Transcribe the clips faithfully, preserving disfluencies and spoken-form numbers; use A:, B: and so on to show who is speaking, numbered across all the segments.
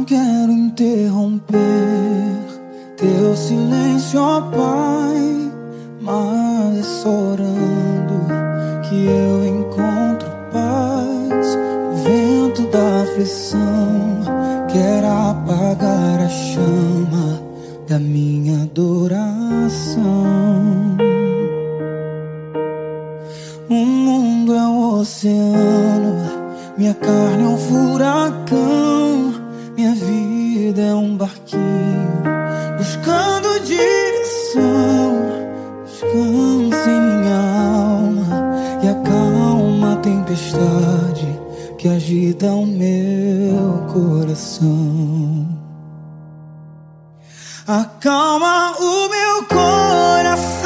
A: Não quero interromper teu silêncio, ó Pai, mas é só orando que eu encontro paz. O vento da aflição quer apagar a chama da minha adoração. O mundo é um oceano, minha carne é um furacão, minha vida é um barquinho buscando direção. Descansa em minha alma e acalma a tempestade que agita o meu coração. Acalma o meu coração,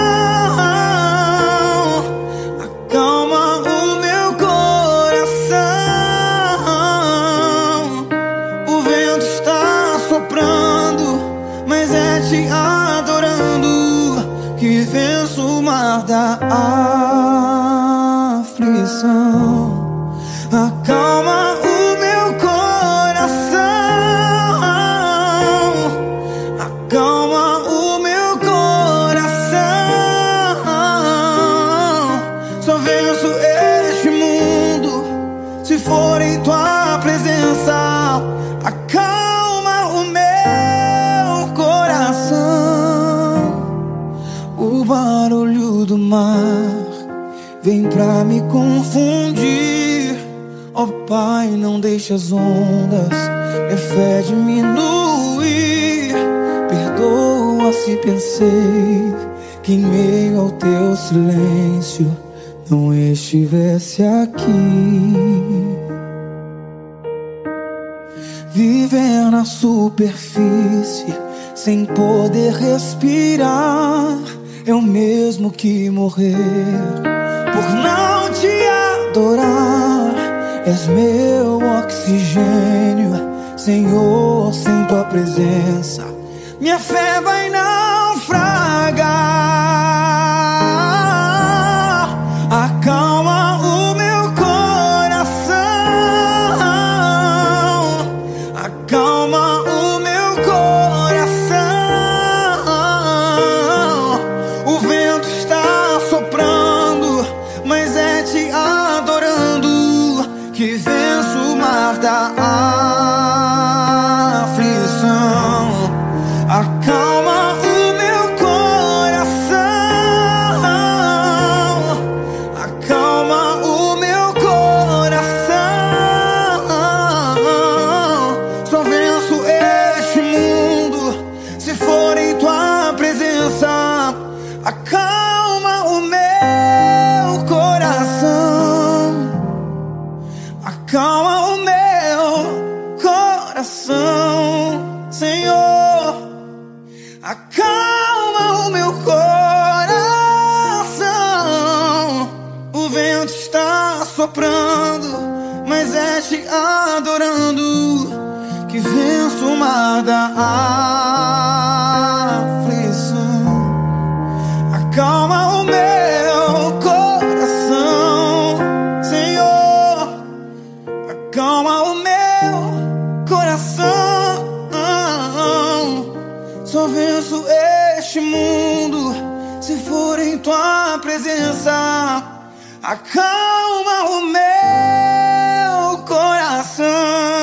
A: acalma o meu coração. O vento está soprando, mas é te adorando que venço o mar da aflição. Acalma o meu coração, acalma o meu coração. Só venço este mundo se for em tua presença. Acalma o meu coração. O barulho do mar vem pra me confundir. Ó Pai, não deixe as ondas minha fé diminuir. Perdoa se pensei que em meio ao teu silêncio não estivesse aqui. Viver na superfície sem poder respirar é o mesmo que morrer por não te adorar. És meu oxigênio, Senhor, sem tua presença minha fé vai naufragar. Acalma o meu coração, acalma o meu coração. O vento está soprando, mas é te adorando que venço o mar da aflição. Acalma o meu coração, acalma o meu coração. Só venço este mundo se for em tua presença. Acalma o meu coração, acalma o meu coração, Senhor. Acalma o meu coração. O vento está soprando, mas é te adorando que venço o mar da aflição. Acalma o meu coração, Senhor. Acalma o meu coração. Só venço este mundo se for em tua presença. Acalma o meu coração.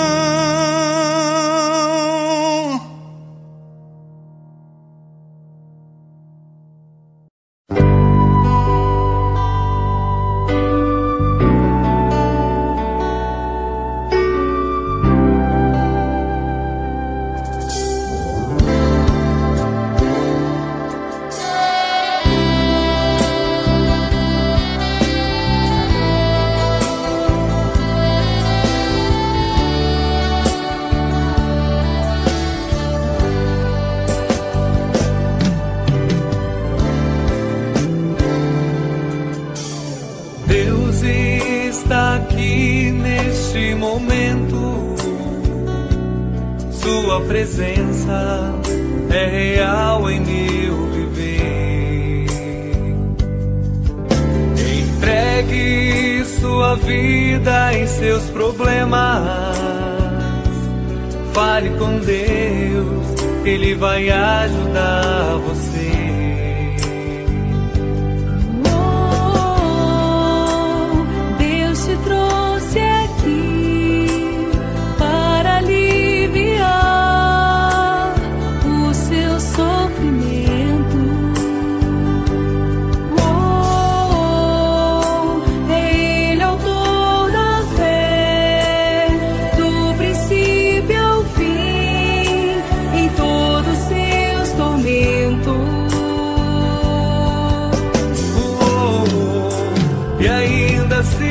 B: Sua presença é real em meu viver. Entregue sua vida e seus problemas Fale com Deus, Ele vai ajudar você.
C: Oh, Deus te trouxe aqui para aliviar o seu sofrimento. Oh, é Ele autor da fé, do princípio ao fim, em todos seus tormentos.
B: E ainda se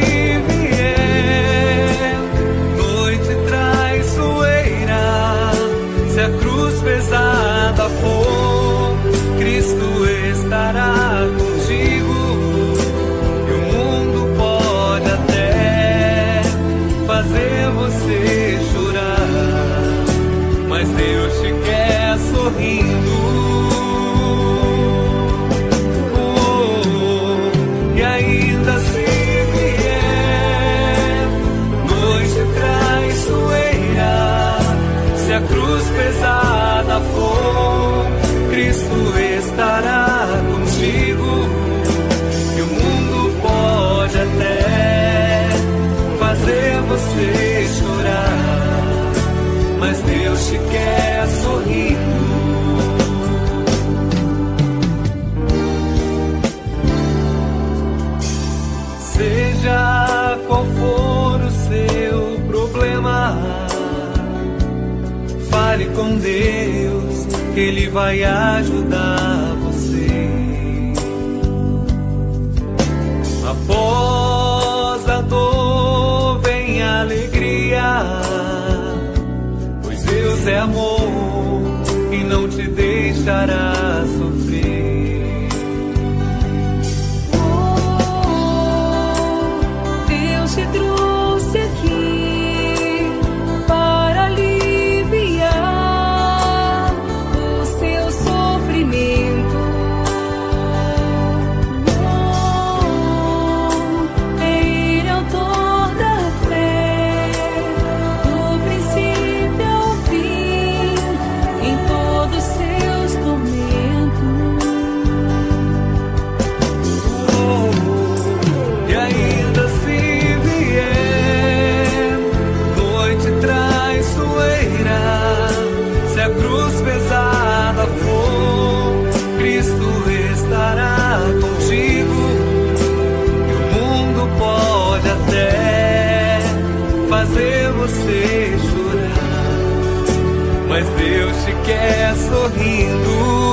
B: vier noite traiçoeira, se a cruz pesada for, Cristo estará contigo. E o mundo pode até fazer você chorar, mas Deus te quer sorrindo. E ainda se vier noite traiçoeira, se a cruz pesada for, Cristo estará contigo. E o mundo pode até fazer você chorar, mas Deus te quer sorrindo. Seja qual for o seu problema, fale com Deus, Ele vai ajudar você. Após a dor vem a alegria, pois Deus é amor e não te deixará sofrer.
C: Te trouxe aqui para aliviar o seu sofrimento. Oh, é Ele autor da fé, do princípio ao fim, em todos seus tormentos.
B: Oh, e ainda se se a cruz pesada for, Cristo estará contigo. E o mundo pode até fazer você chorar, mas Deus te quer sorrindo.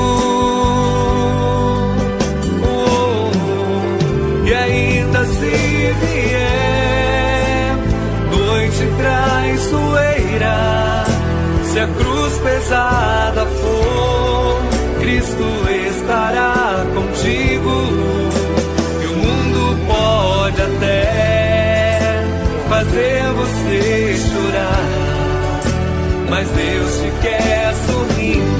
B: Oh, e ainda se vier noite traiçoeira, se a cruz pesada for, Cristo estará contigo. E o mundo pode até fazer você chorar, mas Deus te quer sorrindo.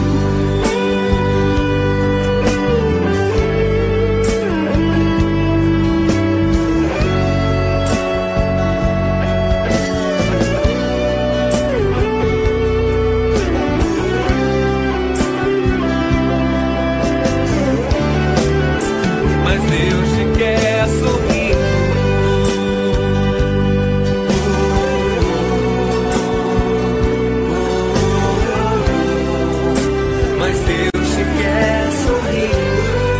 B: Deus te quer sorrindo. Mas Deus te quer sorrindo.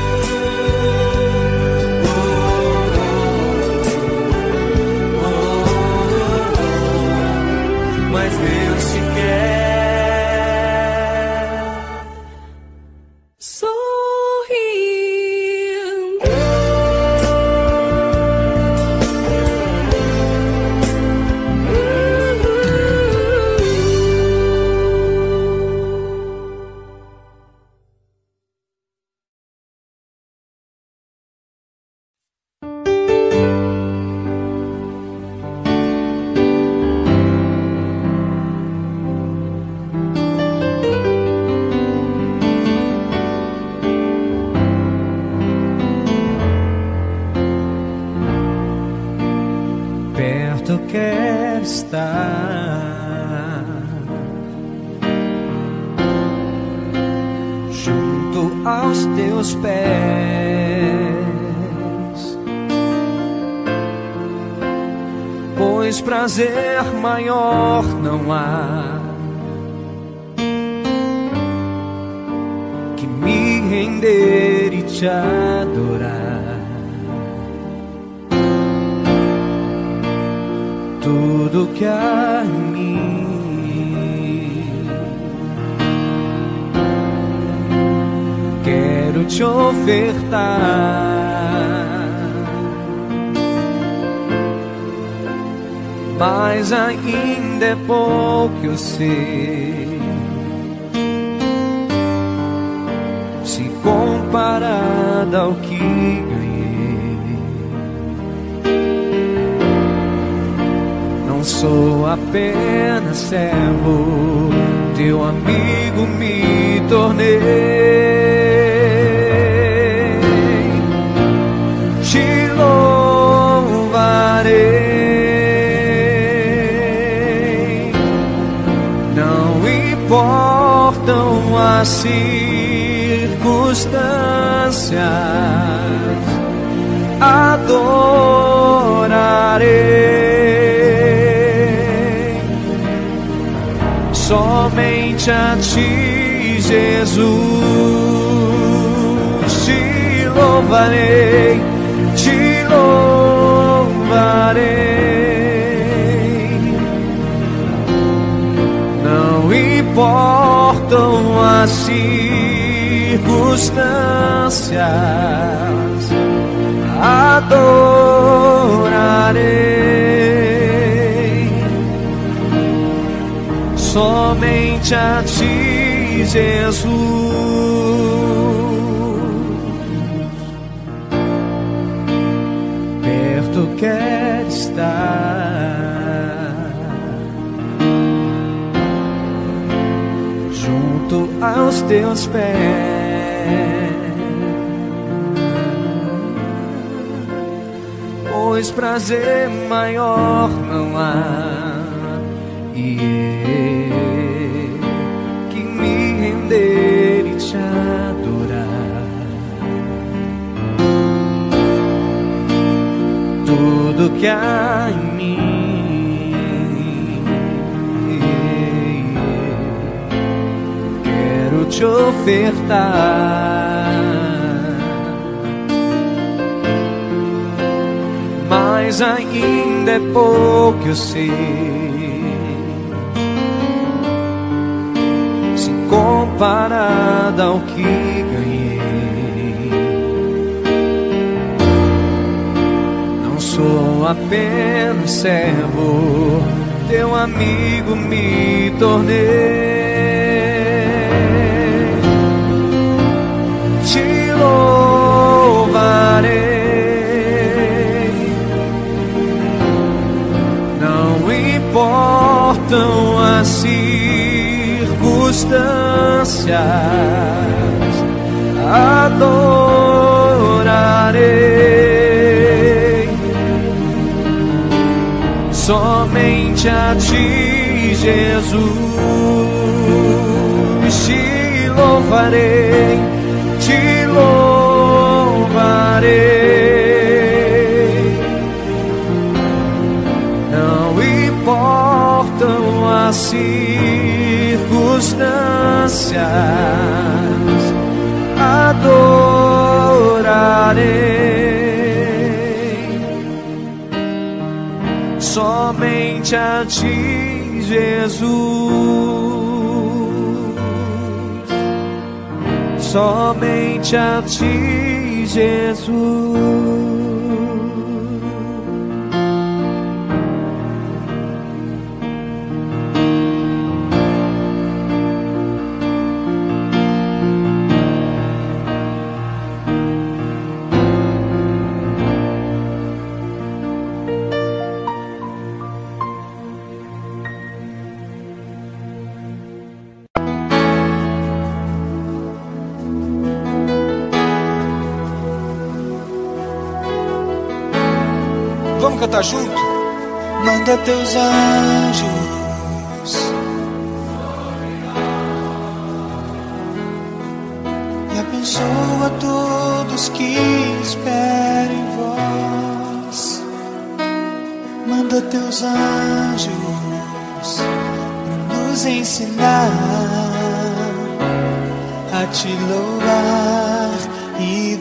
B: Mas Deus te quer sorrindo.
D: Perto quero estar,
B: aos teus pés, pois prazer maior não há que me render e te adorar. Tudo que há em mim quero te ofertar, mas ainda é pouco, eu sei, se comparado ao que ganhei. Não sou apenas servo, teu amigo me tornei. Te louvarei, não importam as circunstâncias, adorarei somente a ti, Jesus. Te louvarei, te louvarei, não importam as circunstâncias, adorarei somente a ti, Jesus. Perto quero estar, junto aos teus pés, pois prazer maior não há, e é que me render e te adorar. Tudo que há em mim quero te ofertar, mas ainda é pouco, eu sei, se comparado ao que ganhei. Não sou apenas servo, teu amigo me tornei. Te louvarei, importam as circunstâncias, adorarei somente a ti, Jesus. Te louvarei, te louvarei, não importam as circunstâncias, adorarei somente a ti, Jesus. Somente a ti, Jesus.
A: Vamos cantar junto? Manda teus anjos e
D: abençoa todos que esperam em vós. Manda teus anjos pra nos ensinar a te louvar e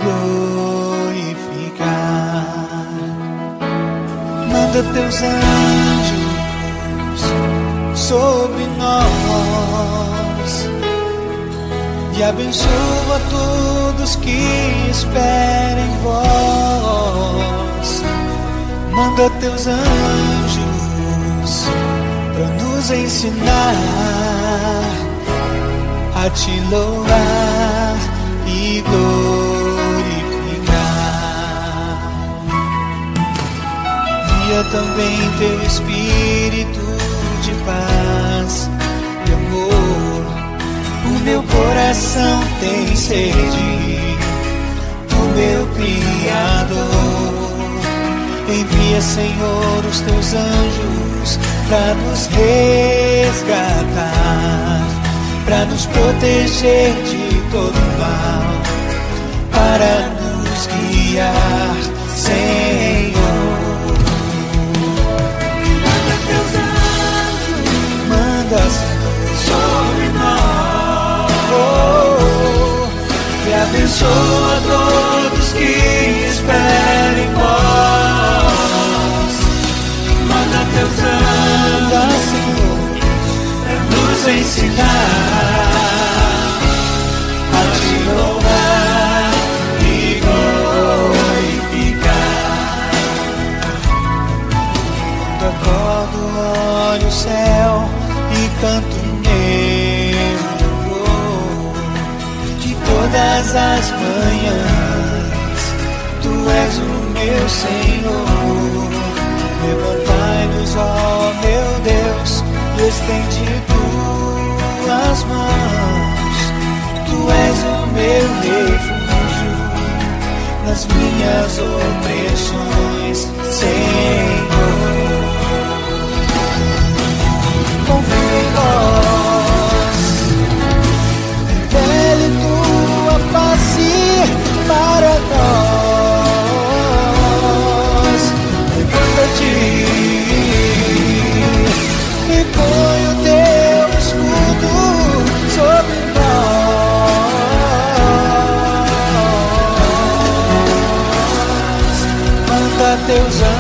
D: glorificar. Manda teus anjos sobre nós e abençoa todos que esperam em vós. Manda teus anjos pra nos ensinar a te louvar e glorificar. Envia também teu Espírito de paz e amor. O meu coração tem sede do meu Criador. Envia, Senhor, os teus anjos pra nos resgatar, pra nos proteger de todo mal, para nos guiar, Senhor. Manda teus anjos, manda sobre nós, oh, e abençoa todos que esperam em vós. Manda teus anjos, Senhor, pra nos ensinar a te louvar e glorificar. Quando acordo, olho o céu e canto meu louvor. De todas as manhãs, tu és o meu Senhor. Levantai-nos, ó meu Deus, e estende tuas mãos. Tu és o meu refúgio nas minhas opressões, Senhor. Confio em vós, revele tua face para nós. Levanta-te e põe o teu escudo sobre nós. Manda teus anjos.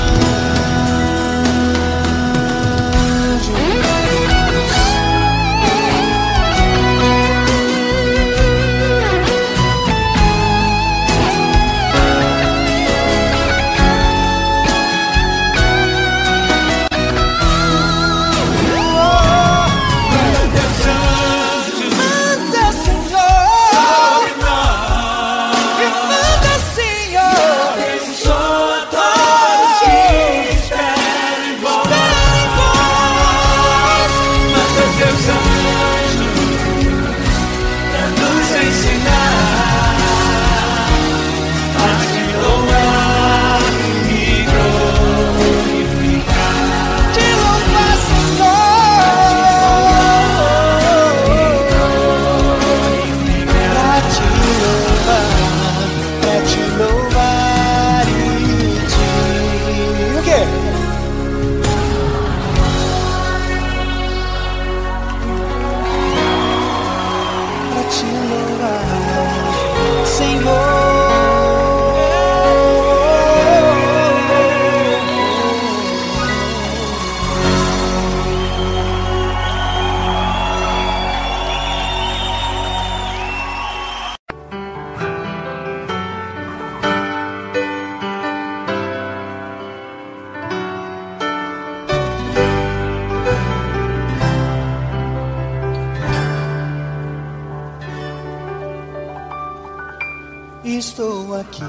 D: Estou aqui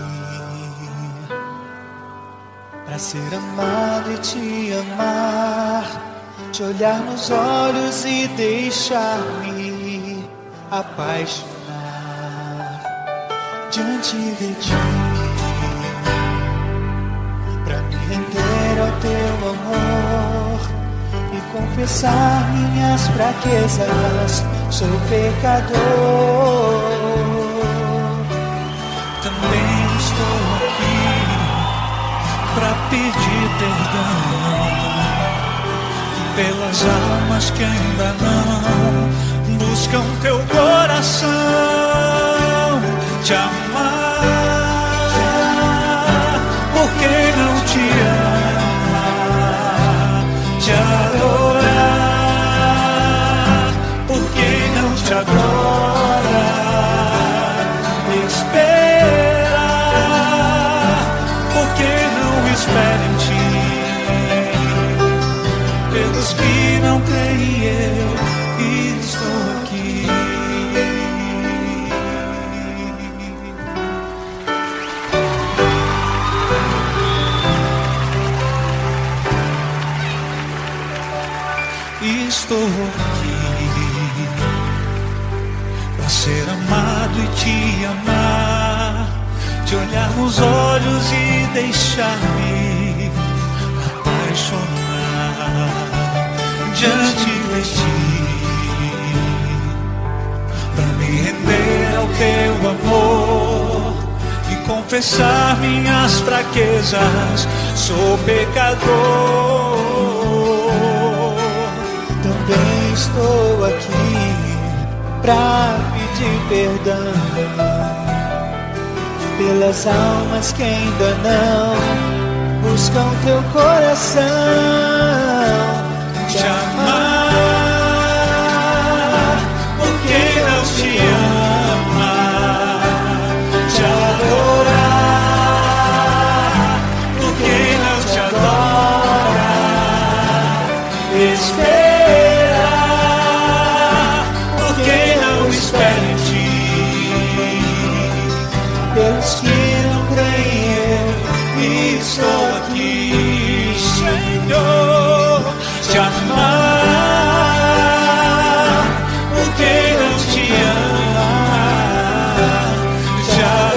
D: para ser amado e te amar, te olhar nos olhos e deixar-me apaixonar diante de ti, para me render ao teu amor e confessar minhas fraquezas. Sou pecador. pedir perdão pelas almas que ainda não buscam teu coração, te amar, por quem não te ama, te adorar, por quem não te adora, esperar, por quem não espera em ti, pelos que não creem eu estou aqui. Estou aqui para ser amado e te amar, te olhar nos olhos e deixar-me apaixonar diante de ti, para me render ao teu amor e confessar minhas fraquezas. Sou pecador.
E: Também estou aqui pra pedir perdão pelas almas que ainda não buscam teu coração,
D: te amar, por quem não te ama, te adorar, por quem não te adora, esperar, por quem não espera em ti,
E: pelos que não creem eu
D: estou aqui, Senhor, te amar, por quem não te ama, te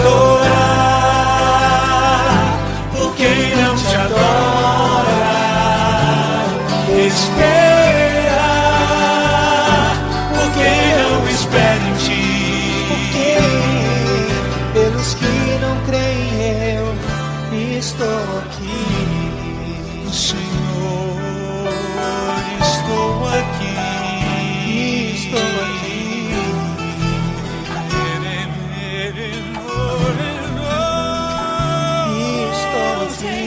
D: adorar, por quem não te adora, esperar, por quem não espera em ti,
E: pelos que não creem eu estou aqui.
D: Senhor, estou aqui,
E: estou aqui, estou aqui.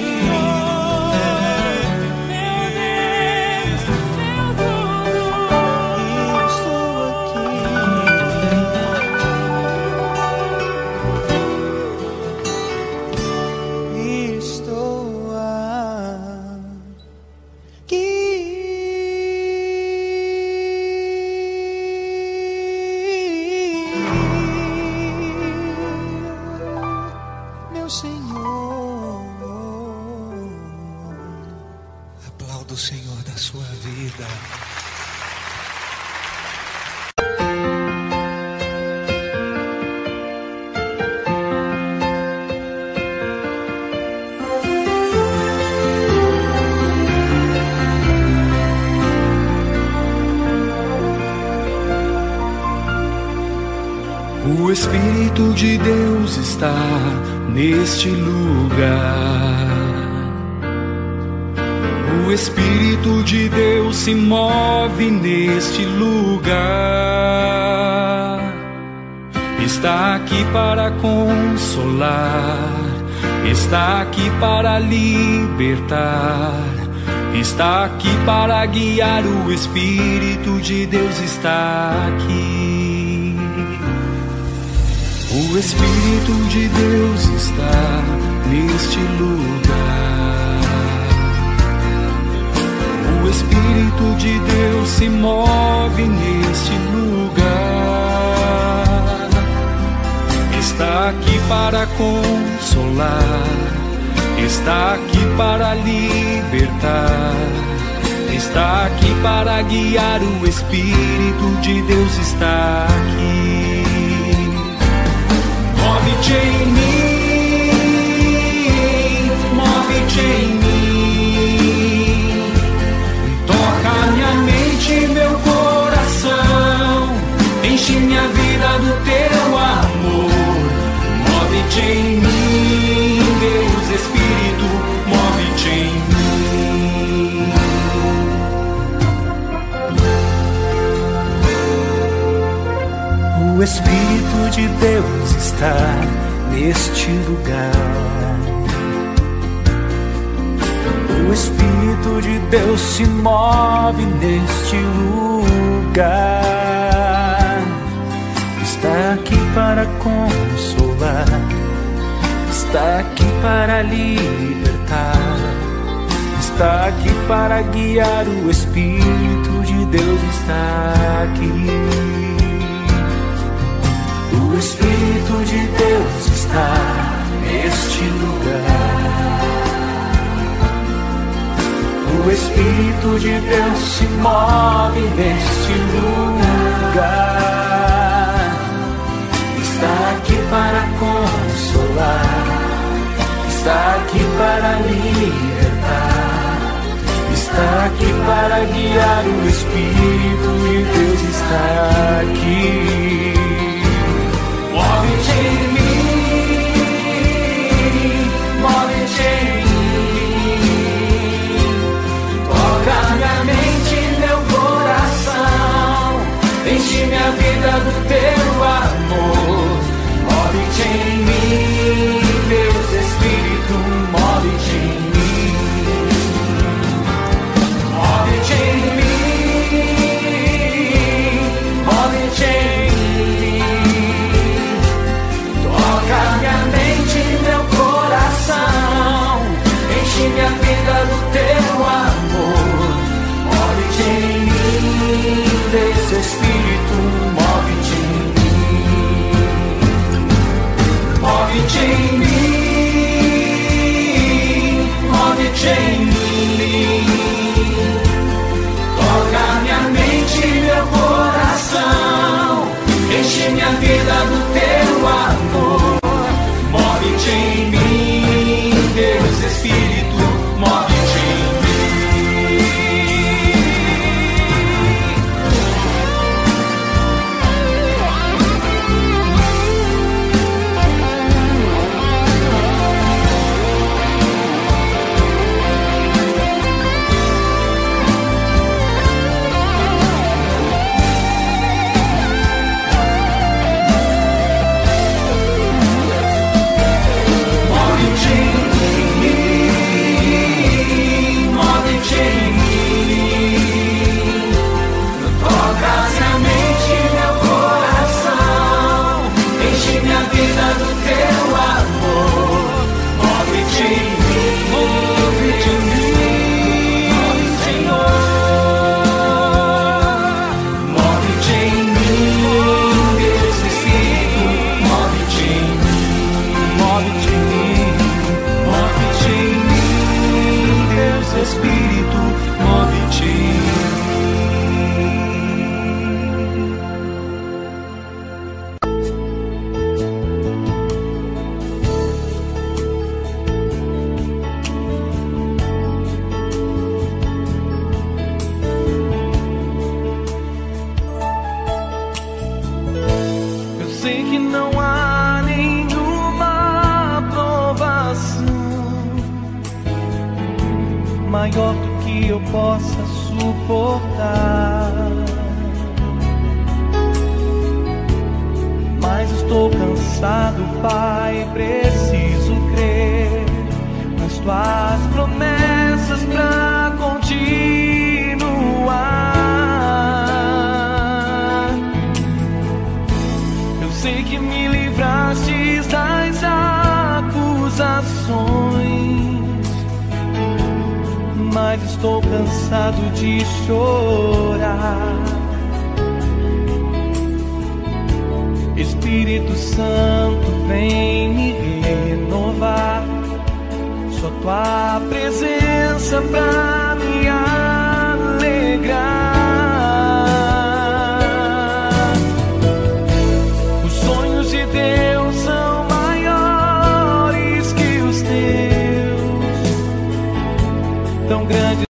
D: Aplauda o Senhor da sua vida.
B: O Espírito de Deus está neste lugar. O Espírito de Deus se move neste lugar. Está aqui para consolar, está aqui para libertar, está aqui para guiar. O Espírito de Deus está aqui. O Espírito de Deus está neste lugar. O Espírito de Deus se move neste lugar. Está aqui para consolar, está aqui para libertar, está aqui para guiar. O Espírito de Deus está aqui. Move-te em mim, move-te em mim, toca minha mente e meu coração, enche minha vida do teu amor. Move-te em mim, Deus Espírito, move-te
D: de Deus está neste lugar. O Espírito de Deus se move neste lugar. Está aqui para consolar, está aqui para libertar, está aqui para guiar. O Espírito de Deus está aqui. O Espírito de Deus está neste lugar. O Espírito de Deus se move neste lugar. Está aqui para consolar, está aqui para libertar, está aqui para guiar. O Espírito de Deus está aqui. Move-te em mim, move-te em mim, toca minha mente e meu coração, enche minha vida do teu amor. Move-te em mim, Deus Espírito, move-te em mim, move-te em mim, move-te em mim, toca minha mente e meu coração, enche minha vida do teu amor. Move-te em mim, Deus Espírito, move-te em mim, move-te em mim, move-te em mim, toca minha mente e meu coração, enche minha vida do teu amor. Move-te em mim, Deus Espírito, move-te em
B: maior do que eu possa suportar, mas estou cansado, Pai, preciso crer nas tuas promessas pra continuar. Eu sei que me livraste das acusações, mas estou cansado de chorar. Espírito Santo, vem me renovar. Só tua presença pra me alegrar. Os sonhos de Deus são maiores que os teus, tão grandes.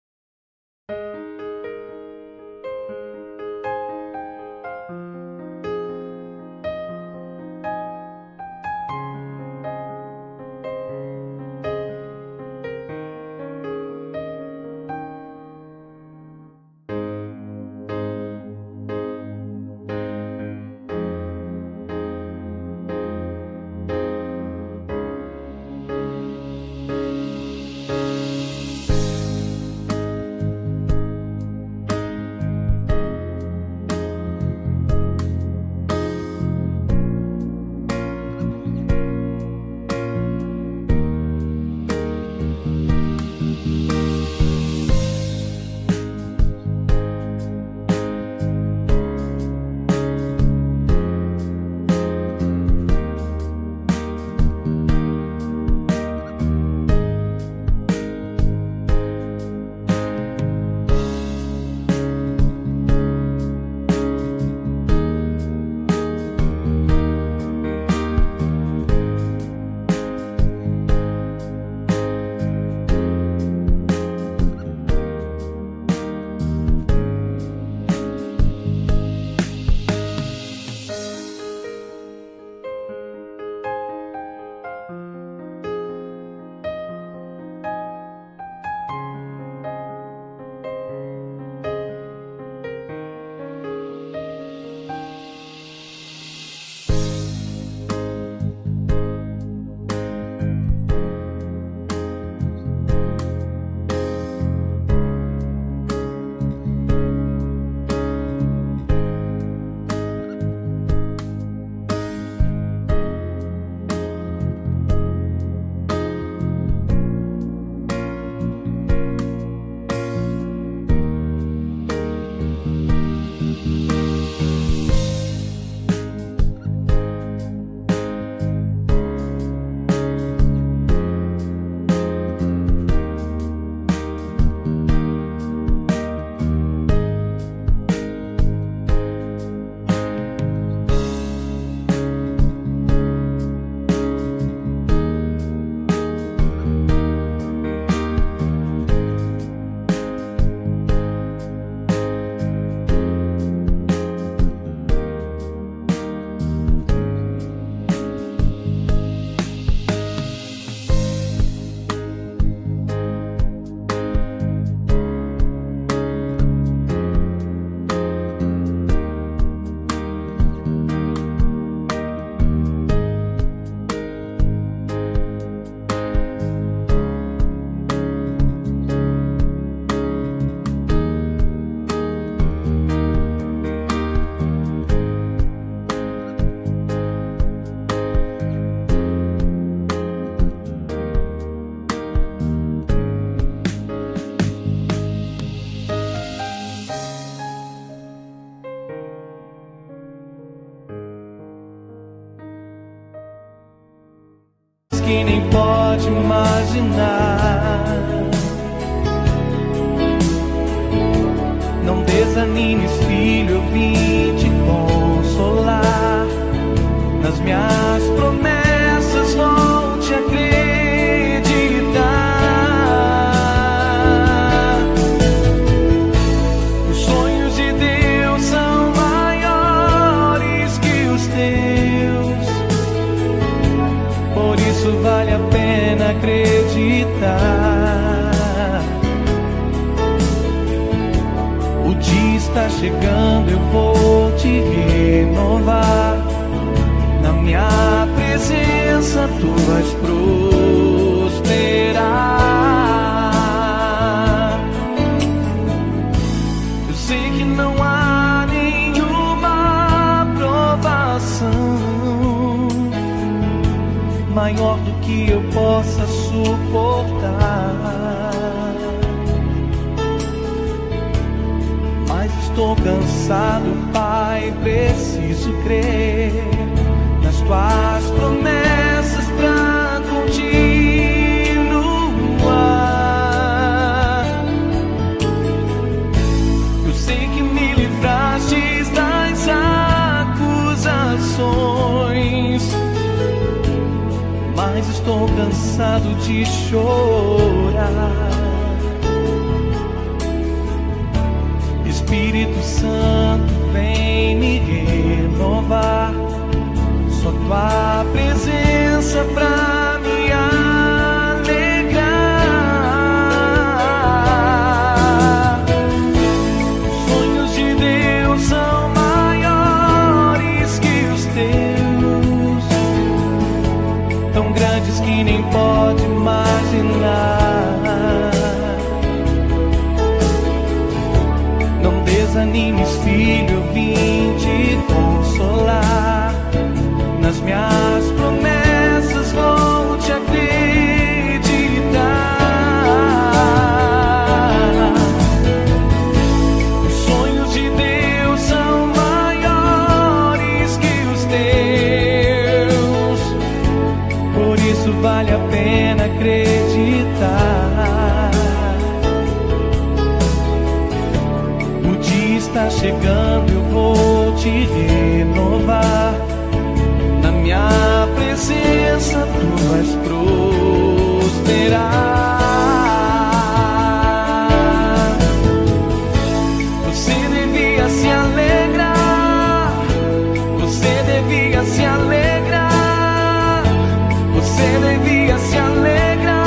B: desanimes, filho, eu vim te consolar. Nas minhas promessas volte a acreditar. Os sonhos de Deus são maiores que os teus, por isso vale a pena acreditar. O dia está chegando, eu vou te renovar. Na minha presença tu vais prosperar. Eu sei que não há nenhuma provação maior do que eu possa suportar, mas estou cansado, Pai, preciso crer nas tuas promessas pra continuar. Eu sei que me livraste das acusações, mas estou cansado de chorar. Espírito Santo, vem me renovar. Só tua presença pra me alegrar. Os sonhos de Deus são maiores que os teus, tão grandes que nem pode imaginar. Não desanimes, filho, eu vim te consolar. Nas minhas promessas vou te acreditar. Os sonhos de Deus são maiores que os teus, por isso vale a pena acreditar. O dia está chegando, eu vou te renovar. Na minha presença tu vais prosperar. Você devia se alegrar, você devia se alegrar, você devia se alegrar.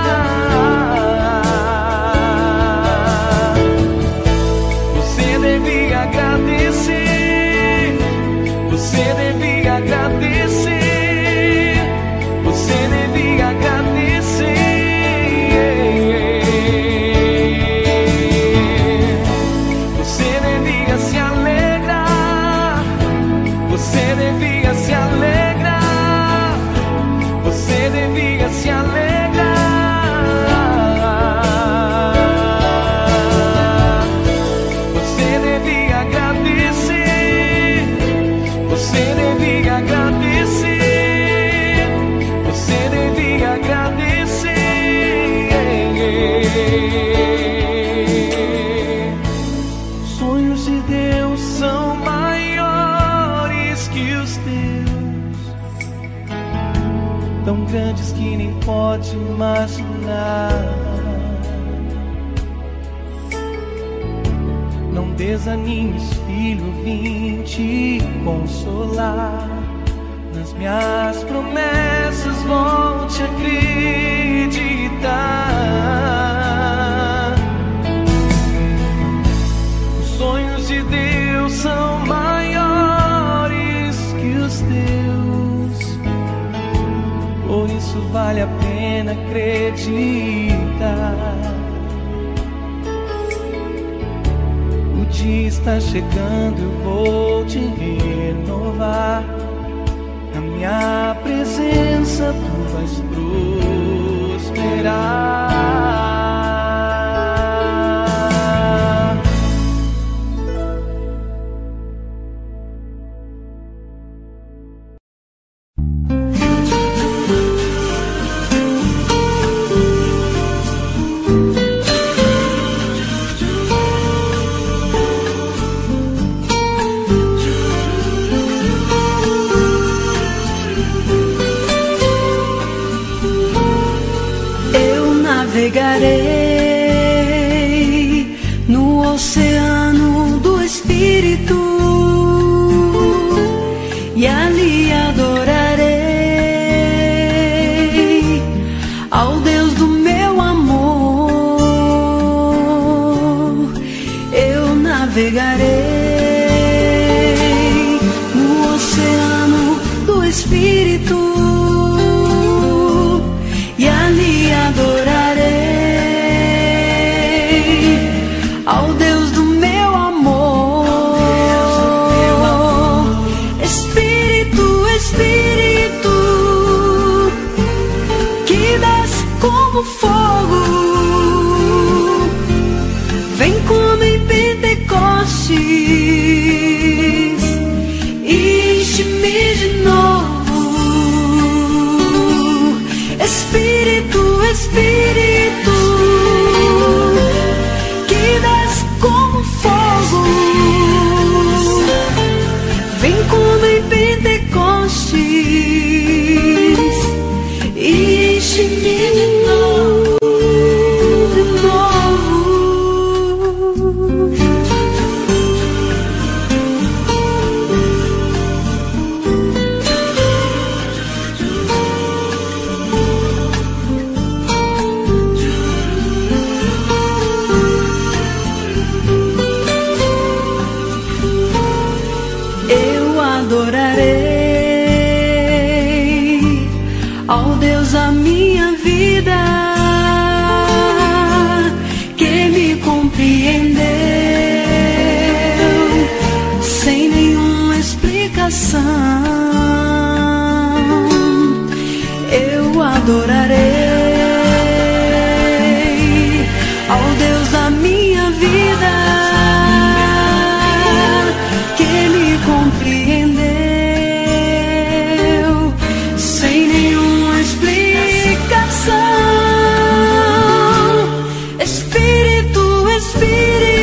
B: Você devia agradecer, você devia agradecer, você devia agradecer. Você devia se alegrar, você devia se alegrar, você devia se alegrar. Você devia agradecer, você devia agradecer, você devia agradecer. Sonhos de Deus são maiores que os teus, tão grandes que nem pode imaginar. Não desanimes, filho, vim te consolar. Nas minhas promessas volte a acreditar. Os sonhos de Deus são maiores que os teus, por isso vale a pena acreditar. O dia está chegando, eu vou te renovar. Na minha presença tu vais prosperar.
C: navegarei no oceano do Espírito e ali adorarei ao Deus do meu amor. Eu navegarei no oceano do Espírito e ali adorarei ao Deus do meu amor. Espírito, Espírito, que desce como fogo, vem como em Pentecostes, enche-me de novo. Espírito, Espírito, que desce como fogo, vem como em Pentecostes, enche-me de novo, de novo. Eu adorarei ao Deus da minha vida, que me compreendeu sem nenhuma explicação. Eu adorarei ao Deus da minha vida, que me compreendeu sem nenhuma explicação. Espírito, Espírito,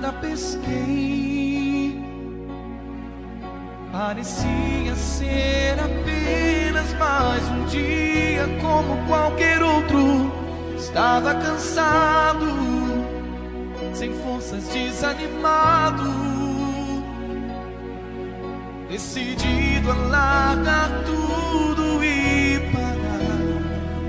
B: nada pesquei. Parecia ser apenas mais um dia como qualquer outro. Estava cansado, sem forças, desanimado, decidido a largar tudo e parar.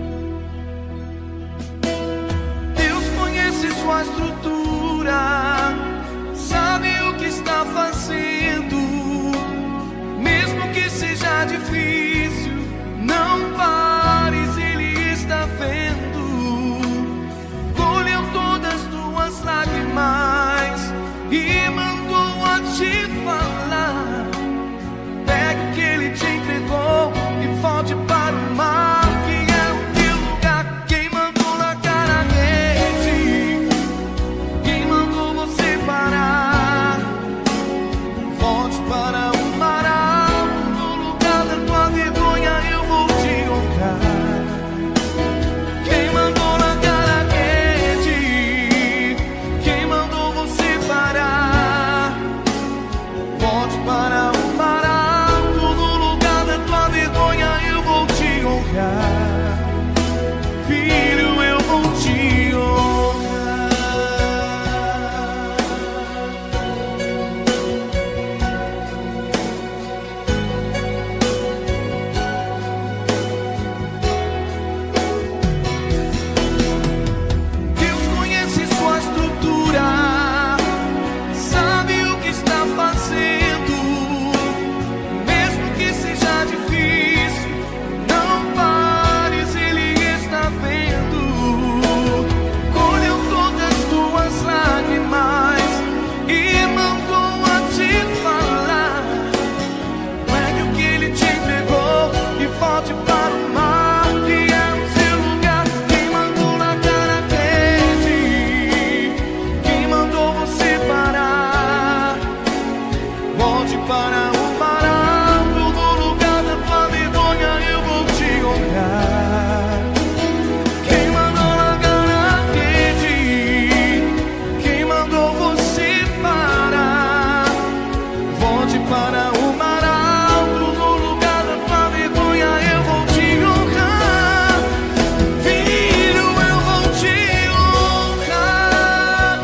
B: Deus conhece sua estrutura, sabe o que está fazendo. Mesmo que seja difícil, não pares, Ele está vendo. Colheu todas tuas lágrimas e mandou a te falar. Pegue o que Ele te entregou e volte para o mar, que é o teu lugar. Quem mandou largar a rede? Quem mandou você parar? Volte para o mar alto, no lugar da tua vergonha eu vou te honrar. Quem mandou largar a rede? Quem mandou você parar? Volte para o mar alto, no lugar da tua vergonha eu vou te honrar. Filho, eu vou te honrar. Deus conhece sua estrutura, sabe o que está fazendo. Mesmo que seja difícil, não pares, Ele está vendo. Colheu todas tuas lágrimas e mandou a te falar. Pegue o que Ele te entregou e volte para o mar, que é o seu lugar. Quem mandou largar a rede? Quem mandou você parar? Volte para o mar alto, no lugar da tua vergonha eu vou te honrar. Quem mandou largar a rede? Quem mandou você parar? Volte para o mar alto, no lugar da tua vergonha eu vou te honrar. Filho, eu vou te honrar.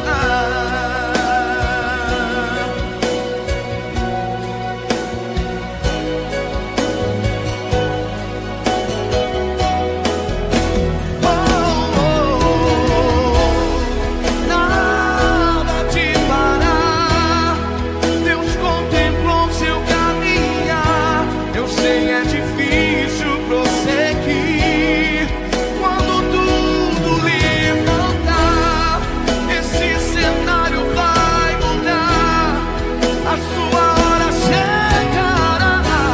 B: Oh, oh, nada te parar. Deus contemplou seu caminhar. Eu sei, é difícil prosseguir quando tudo levantar. Esse cenário vai mudar, a sua hora chegará.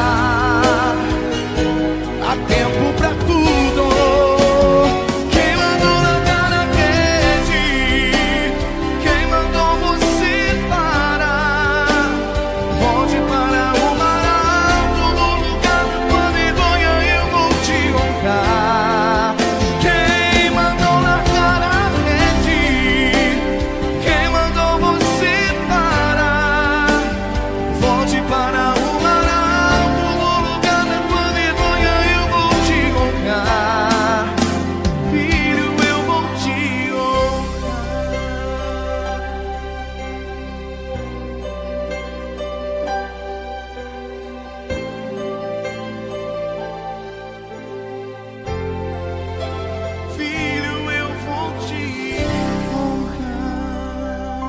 B: Há tempo pra tudo. Quem mandou largar a rede? Quem mandou você parar? Volte para o mar alto, no lugar da tua vergonha eu vou te honrar. Quem mandou largar a rede? Quem mandou você parar? Volte para o mar alto, no lugar da tua vergonha eu vou te honrar. Filho, eu vou te honrar. Filho, eu vou te honrar.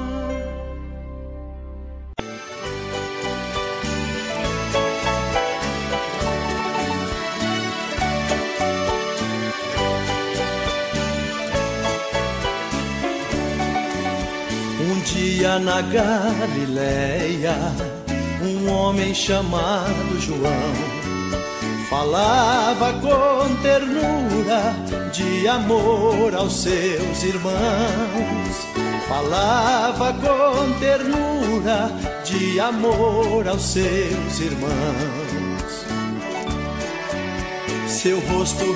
E: Um dia na Galileia, um homem chamado João falava com ternura de amor aos seus irmãos. Falava com ternura de amor aos seus irmãos. Seu rosto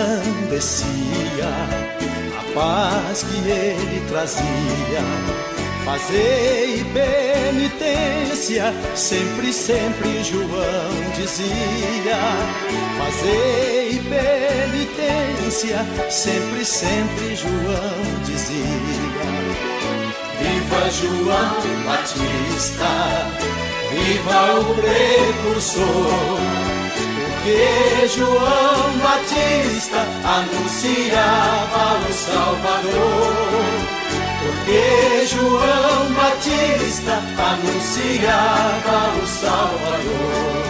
E: resplandecia a paz que ele trazia. Fazei penitência, sempre, sempre João dizia. Fazei penitência, sempre, sempre João dizia. Viva João Batista, viva o precursor, porque João Batista anunciava o Salvador. Porque João Batista anunciava o Salvador.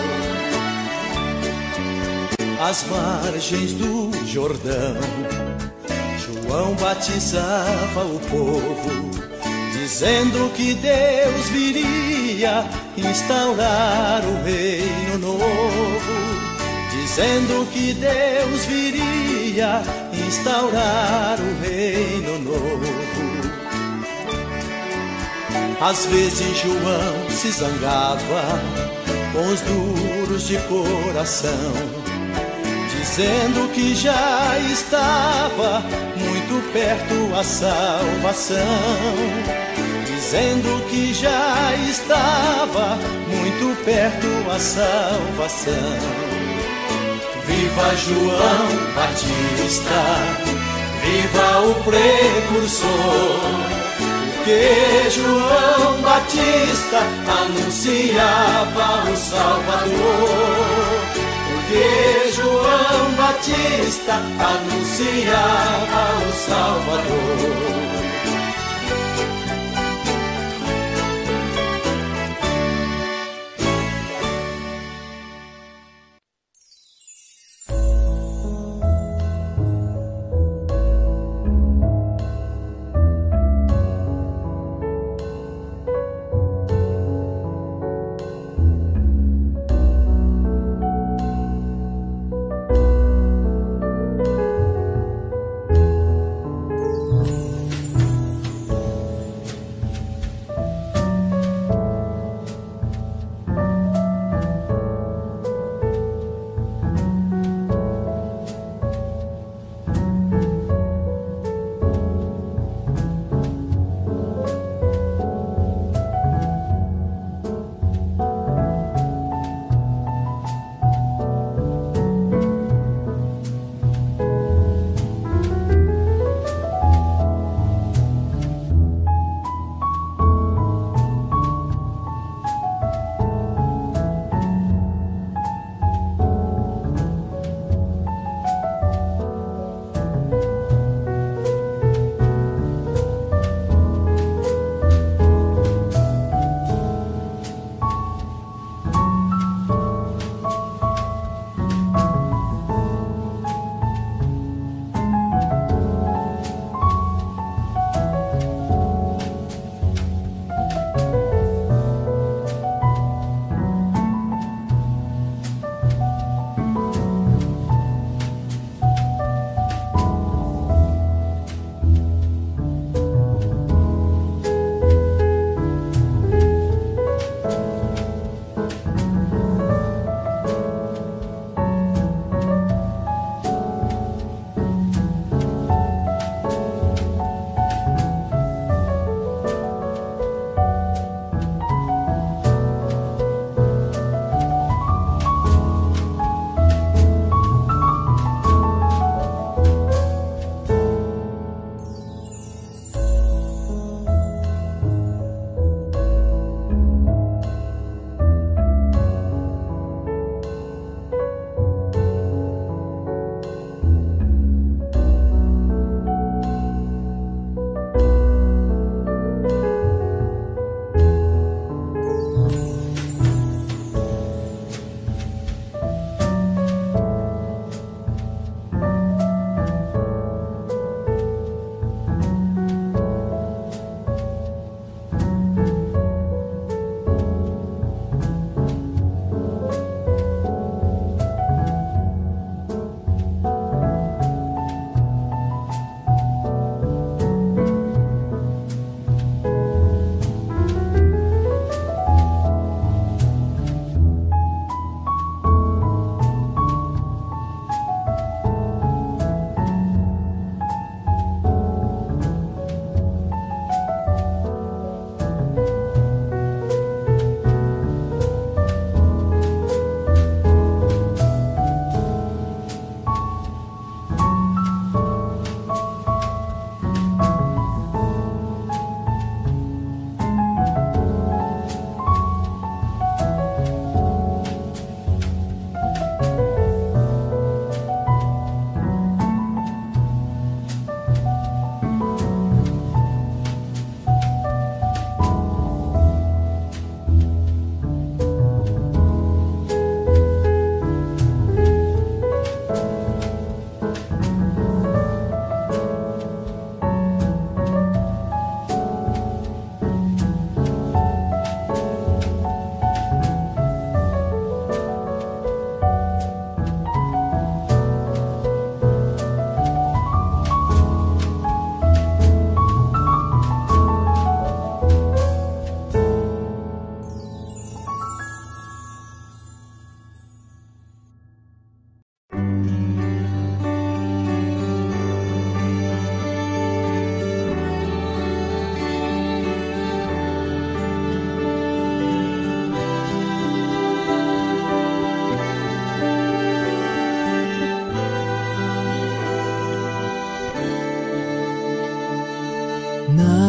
E: Às margens do Jordão, João batizava o povo, dizendo que Deus viria instaurar o reino novo. Dizendo que Deus viria instaurar o reino novo. Às vezes João se zangava com os duros de coração, dizendo que já estava muito perto a salvação. Dizendo que já estava muito perto a salvação. Viva João Batista, viva o precursor, porque João Batista anunciava o Salvador. Porque João Batista anunciava o Salvador.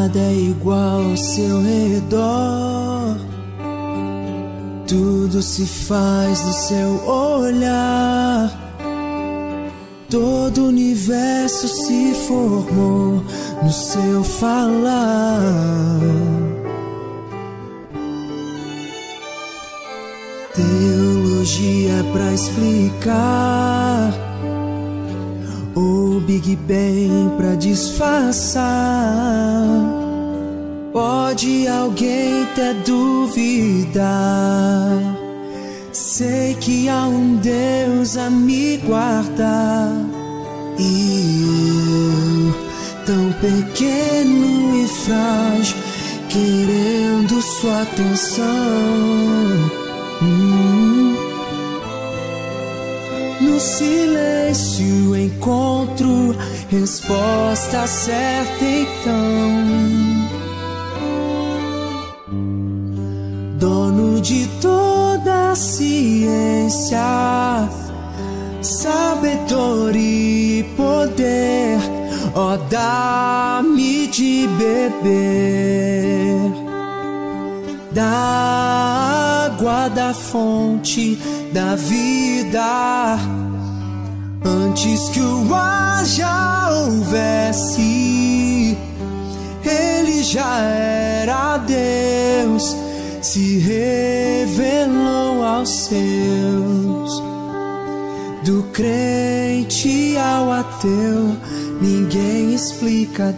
E: Nada é igual ao seu redor, tudo se faz no seu olhar. Todo o universo se formou no seu falar. Teologia pra explicar, ou Big Bang pra disfarçar. Pode alguém até duvidar, sei que há um Deus a me guardar. E eu, tão pequeno e frágil, querendo sua atenção. hum. No silêncio encontro resposta certa então. Dono de toda a ciência, sabedoria e poder, ó, dá-me de beber da água da fonte da vida. Antes que o ar já houvesse, ele já era Deus, se revelou aos seus. Do crente ao ateu, ninguém explica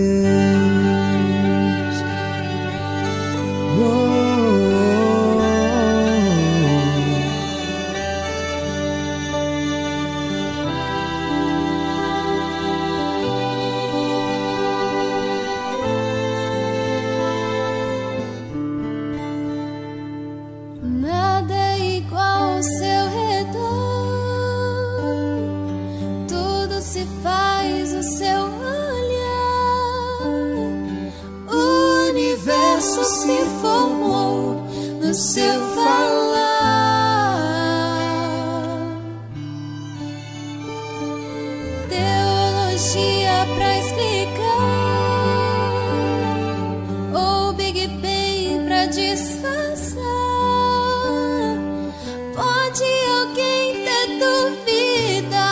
E: Deus. Oh.
F: Nada é igual ao seu redor, tudo se faz no seu olhar. O universo se formou no seu falar. Teologia pra explicar, ou Big Bang pra disfarçar. Pode alguém ter dúvida,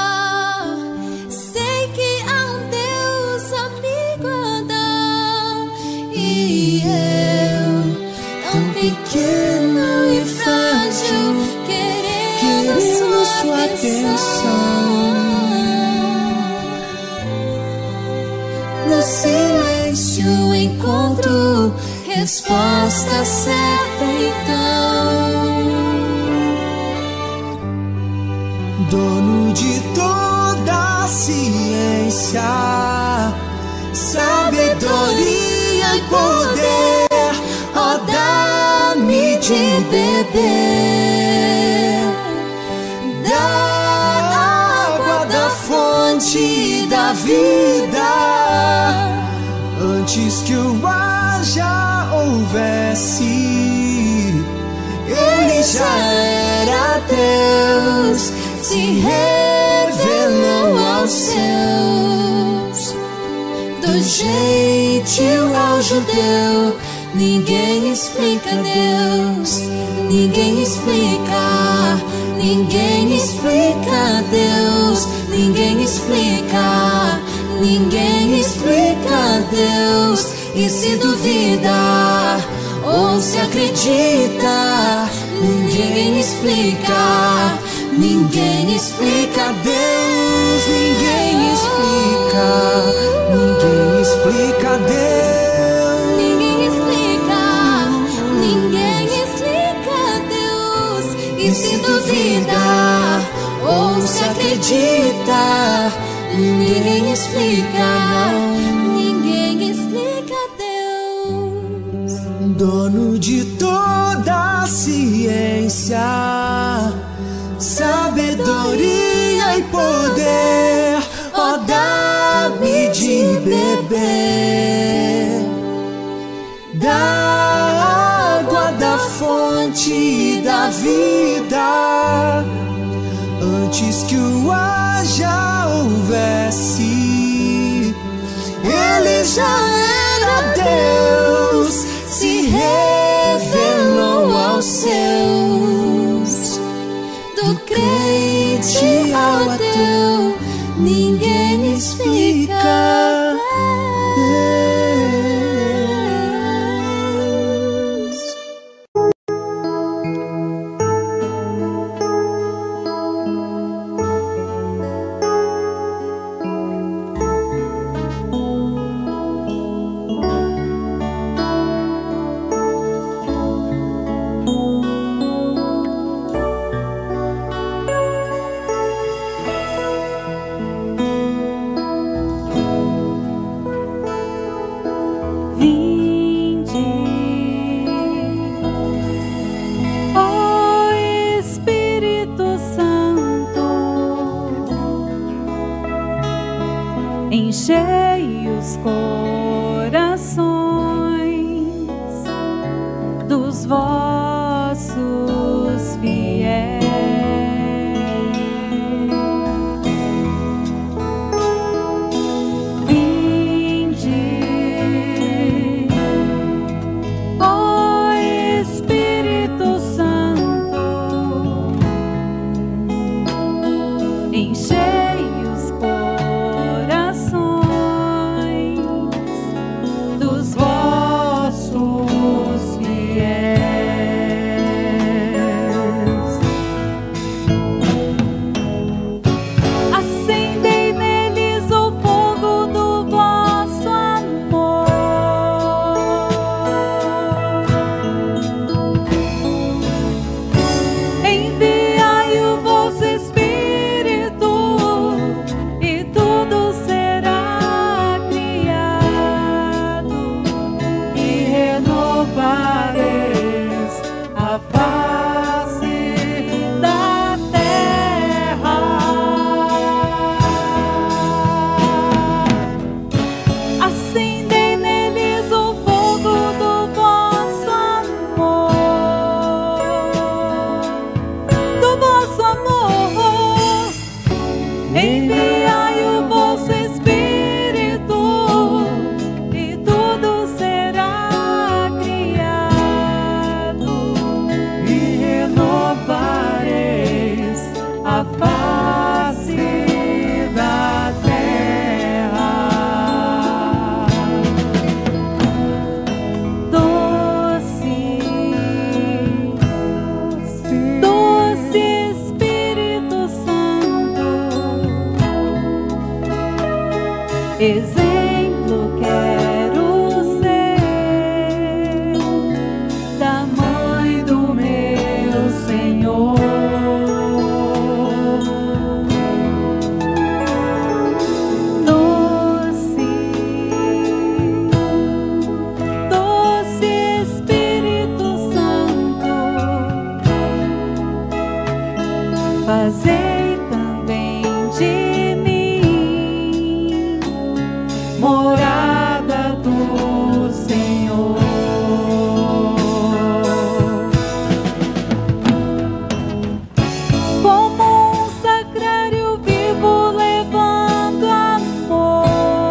F: sei que há um Deus a me guardar. E eu, tão pequeno e frágil, querendo, querendo sua, sua atenção. No silêncio encontro resposta certa então.
E: Dono de toda a ciência, sabedoria e poder, ó, dá-me de beber da água da fonte da vida. Antes que o ar já houvesse, ele já era Deus, se revelou aos seus. Do gentil ao judeu, ninguém explica Deus, ninguém explica, ninguém explica Deus, ninguém explica, ninguém explica Deus. E se duvida ou se acredita, ninguém explica. Ninguém explica Deus, ninguém explica, ninguém explica Deus.
F: Ninguém explica, ninguém explica Deus. E se duvida ou se acredita, ninguém explica, ninguém explica Deus.
E: Dono de toda a ciência, sabedoria e poder, ó, dá-me de beber da água da fonte da vida. Antes que o ar já houvesse, ele já é
C: Deus se revelou aos seus. Do crente ao ateu, ninguém explica Deus.
G: Enchei os corações dos vossos fiéis. Vinde, ó Espírito Santo, enchei os corações dos vossos fiéis. Acendei neles o fogo do vosso amor. Enviai o vosso Espírito e tudo será criado e renovareis a face da terra. Acendei neles o fogo do vosso amor, do vosso amor. Enviai o vosso Espírito e tudo será criado e renovareis a face da terra. Doce, doce Espírito Santo, exemplo quero ser da mãe do meu Senhor. Doce, doce Espírito Santo, fazei também de mim morada do Senhor. Como um sacrário vivo levando amor,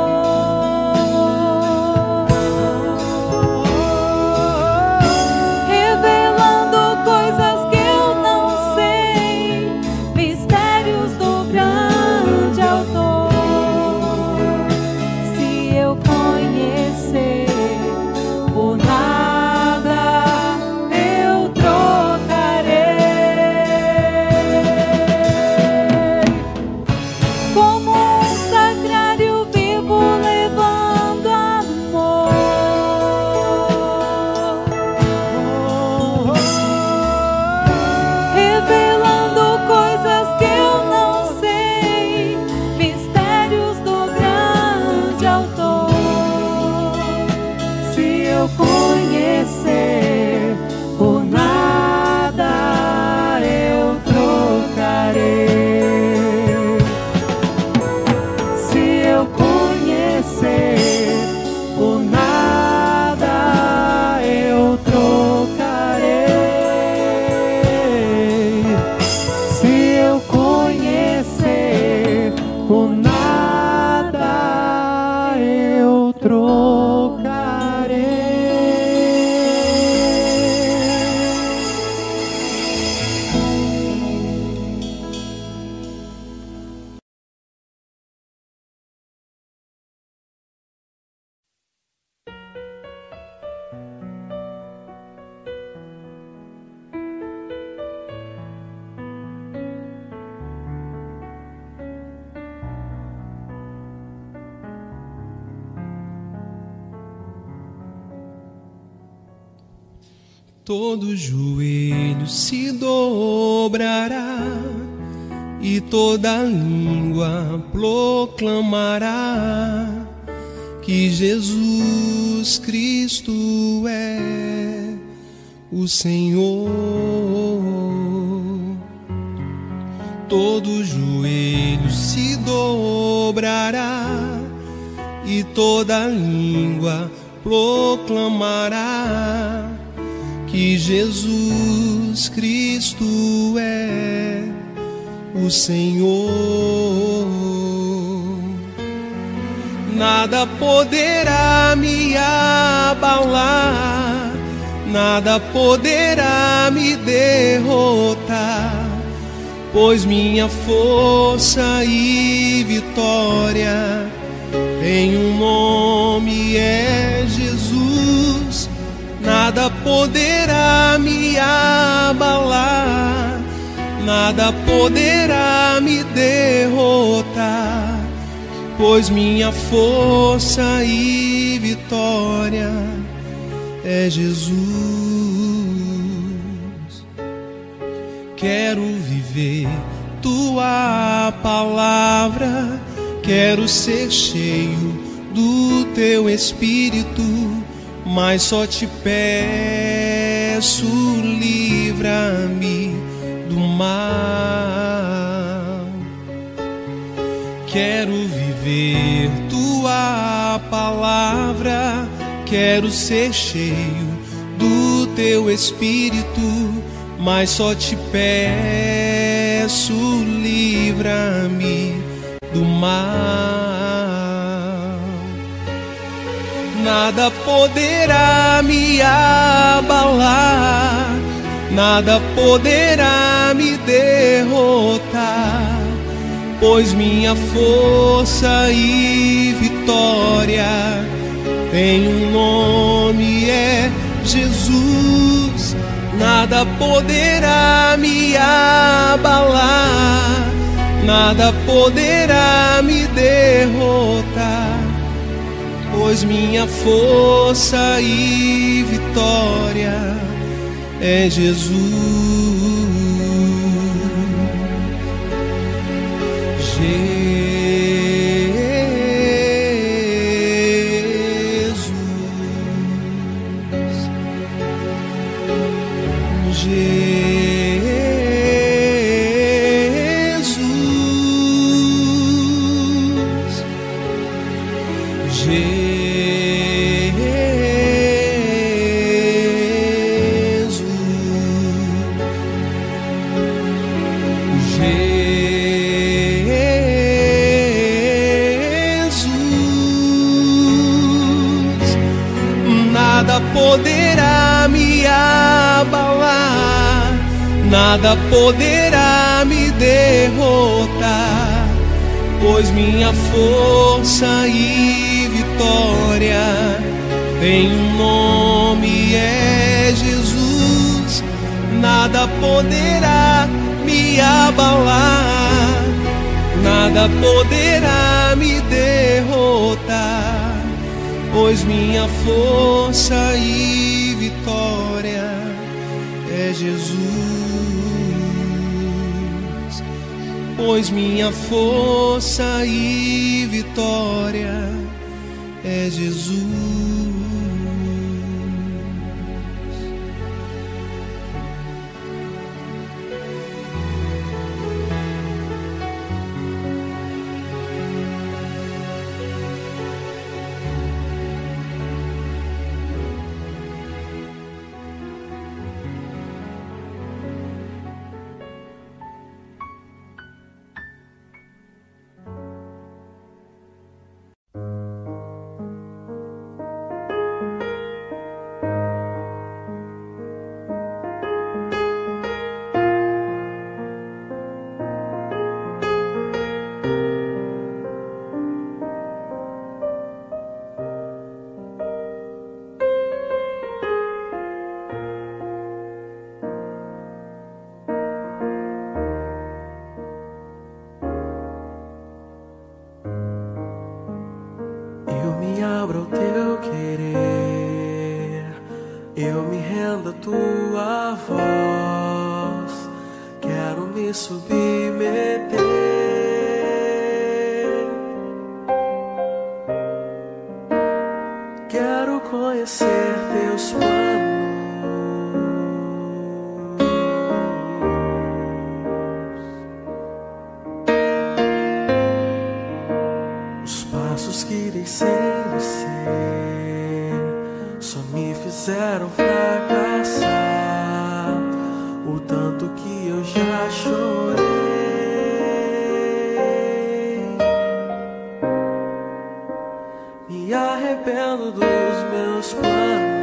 G: revelando coisas que eu não sei, mistérios do grande autor. Se eu conhecer por nada, eu trocarei. Como um sacrário vivo levando amor, revelando coisas que eu não sei, mistérios do grande autor. Se eu conhecer por nada, eu trocarei. Se eu conhecer por nada, eu trocarei. Se eu conhecer por nada, eu trocarei.
H: Todo joelho se dobrará e toda língua proclamará que Jesus Cristo é o Senhor. Todo joelho se dobrará e toda língua proclamará que Jesus Cristo é o Senhor. Nada poderá me abalar, nada poderá me derrotar, pois minha força e vitória em um nome é Jesus. Nada poderá me abalar, nada poderá me derrotar, pois minha força e vitória é Jesus. Quero viver tua palavra, quero ser cheio do teu Espírito, mas só te peço, livra-me do mal. Quero viver tua palavra, quero ser cheio do teu Espírito, mas só te peço, livra-me do mal. Nada poderá me abalar, nada poderá me derrotar, pois minha força e vitória tem um nome, é Jesus. Nada poderá me abalar, nada poderá me derrotar, pois minha força e vitória é Jesus. Poderá me abalar, nada poderá me derrotar, pois minha força e vitória tem um nome, é Jesus. Nada poderá me abalar, nada poderá me derrotar, pois minha força e vitória é Jesus. Pois minha força e vitória é Jesus.
I: tua voz, quero me submeter. Quero conhecer teus planos. Os passos que dei sem você só me fizeram fracassar. O tanto que eu já chorei. Me arrependo dos meus planos.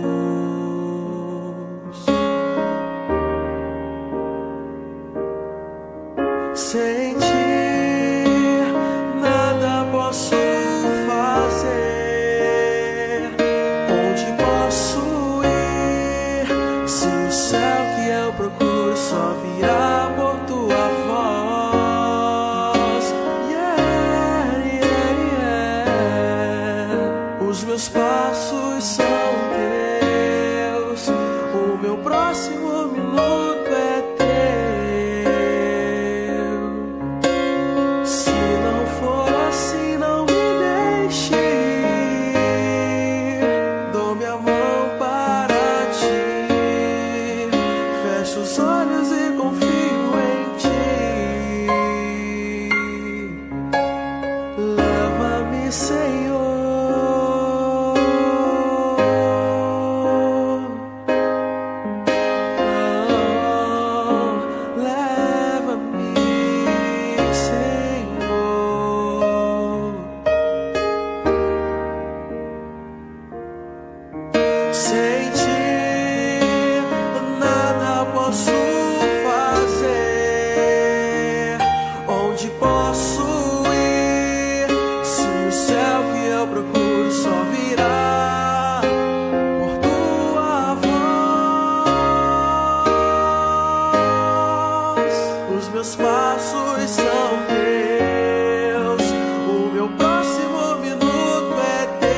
I: Sem ti nada posso fazer. Onde posso ir se o céu que eu procuro só virá por tua voz? Yeah, yeah, yeah. Os meus passos são teus, o meu próximo minuto é teu. Se não for assim, não me deixe ir. Dou minha mão para ti, fecho os olhos e confio em ti. Leva-me, Senhor. Sem ti nada posso fazer. Onde posso ir se o céu que eu procuro só virá por tua voz? Os meus passos são teus, o meu próximo minuto é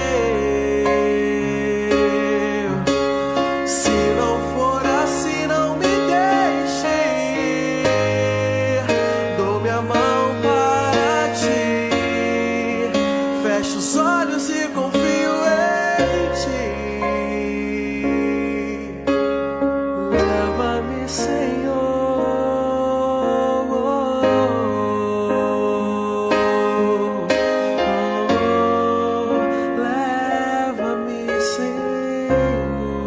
I: fecho os olhos e confio em ti. Leva-me, Senhor. Leva-me, Senhor.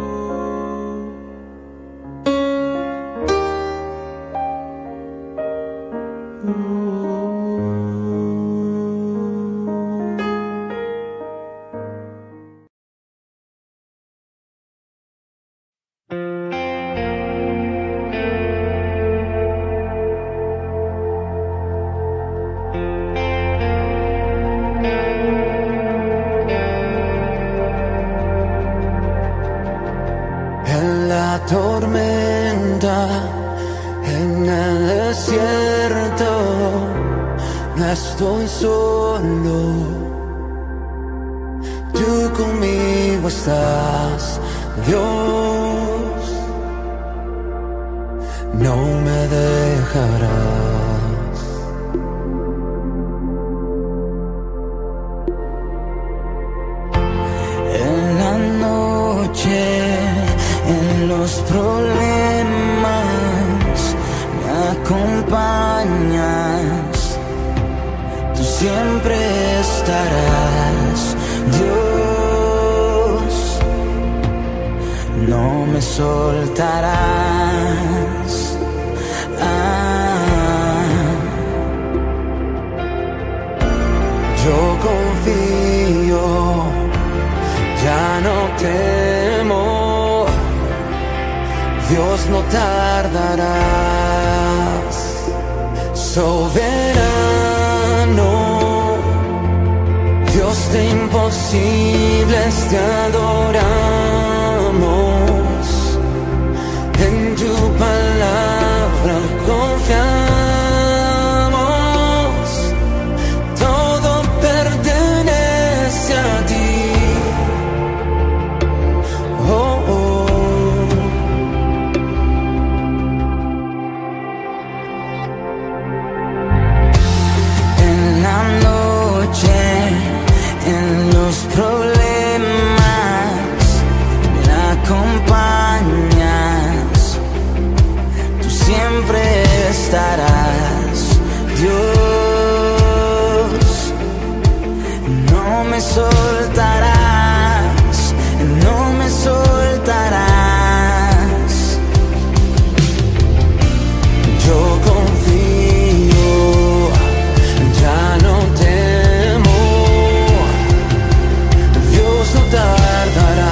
A: En la tormenta, en el desierto, no estoy solo. Tú conmigo estás, Dios, no me dejarás. En la noche, en los problemas me acompañas, tú siempre estarás, Dios, no me soltarás. Ah, yo confío, ya no temo. Dios, no tardarás, soberano, Dios de imposibles te adoramos, en tu palabra confiamos, todo pertenece a ti. Oh, oh. no me soltarás, no me soltarás. Yo confío, ya no temo, Dios no tardará.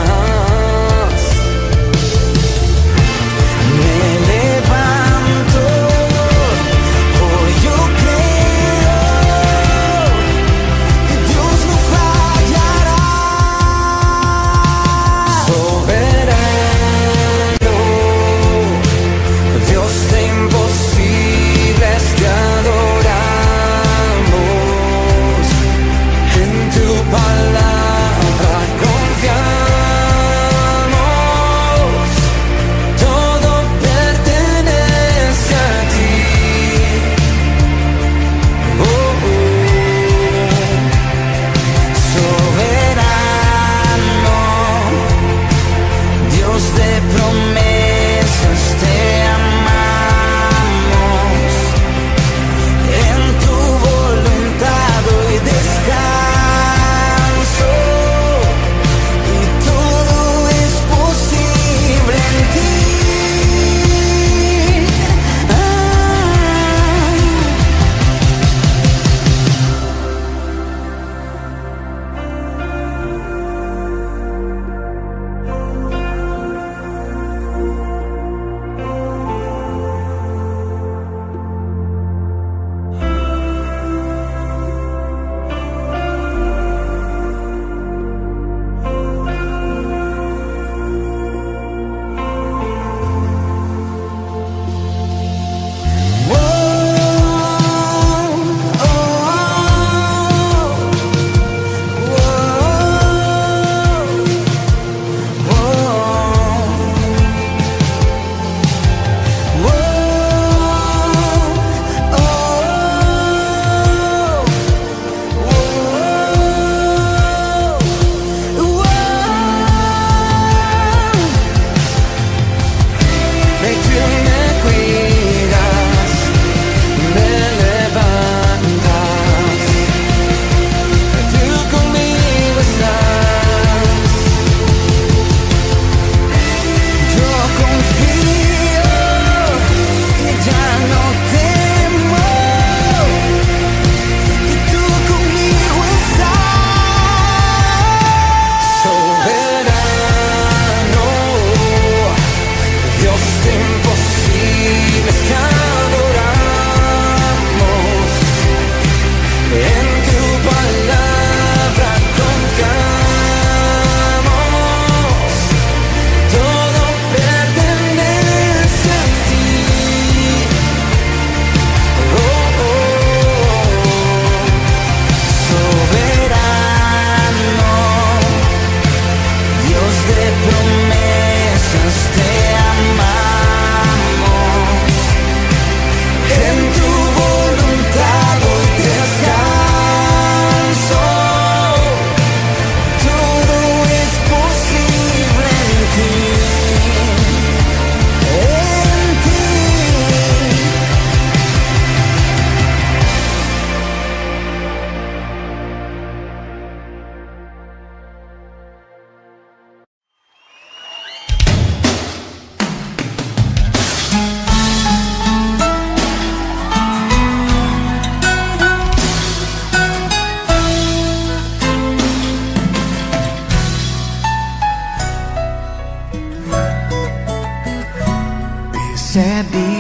E: Percebe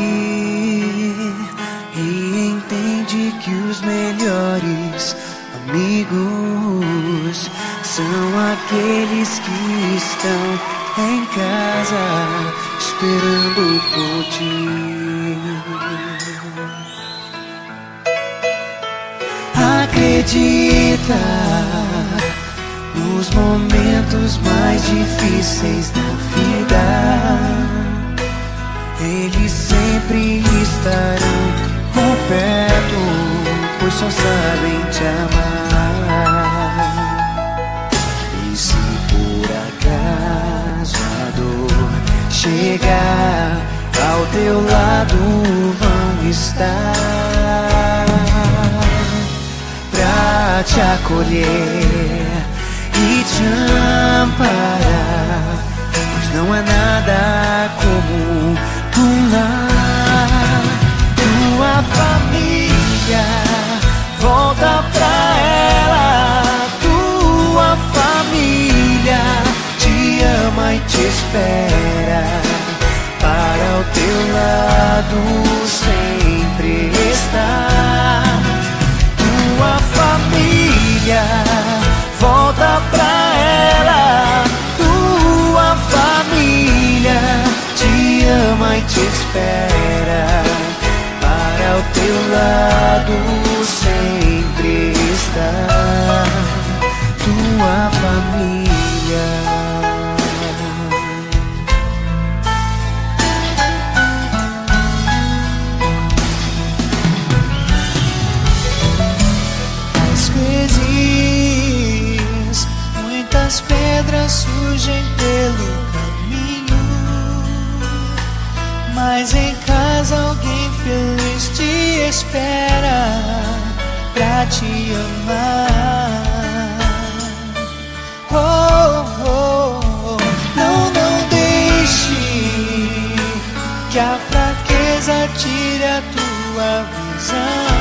E: e entende que os melhores amigos são aqueles que estão em casa esperando por ti. Acredita nos momentos mais difíceis da vida. Eles sempre estarão por perto, pois só sabem te amar. E se por acaso a dor chegar, ao teu lado vão estar pra te acolher. acolher e te amparar, pois não há nada como um lar. Tua família, volta pra ela. Tua família te ama e te espera, para o teu lado sempre estar. Tua família, volta pra ela. Tua família te ama e te espera, para o teu lado sempre estar. Tua família. Às vezes, muitas pedras surgem pelo caminho, mas em casa alguém feliz te espera pra te amar. Oh, oh, oh. Não, não deixe que a fraqueza tire a tua visão,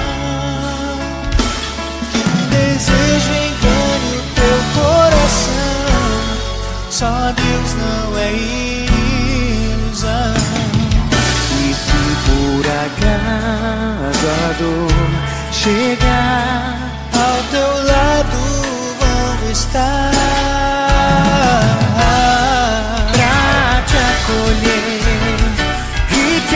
E: que o desejo engane o teu coração. Só Deus não é ilusão. E se por acaso a dor chegar ao teu lado, vamos estar pra te acolher e te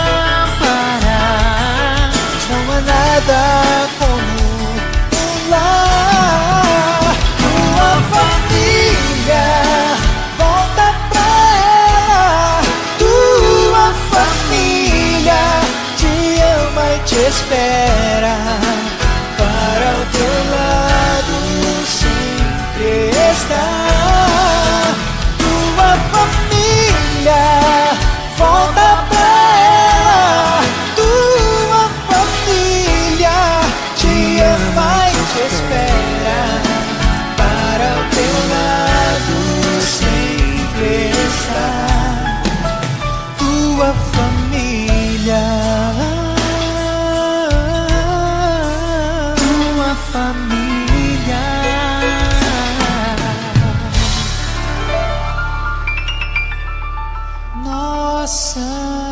E: amparar. Não há nada como um lar. Tua família, volta pra ela. Tua família te ama e te espera, para o teu lado sempre estar. Tua família, volta pra ela. Tua família te ama e te espera, para o teu lado sempre estar. Tua família. Família. Nossa.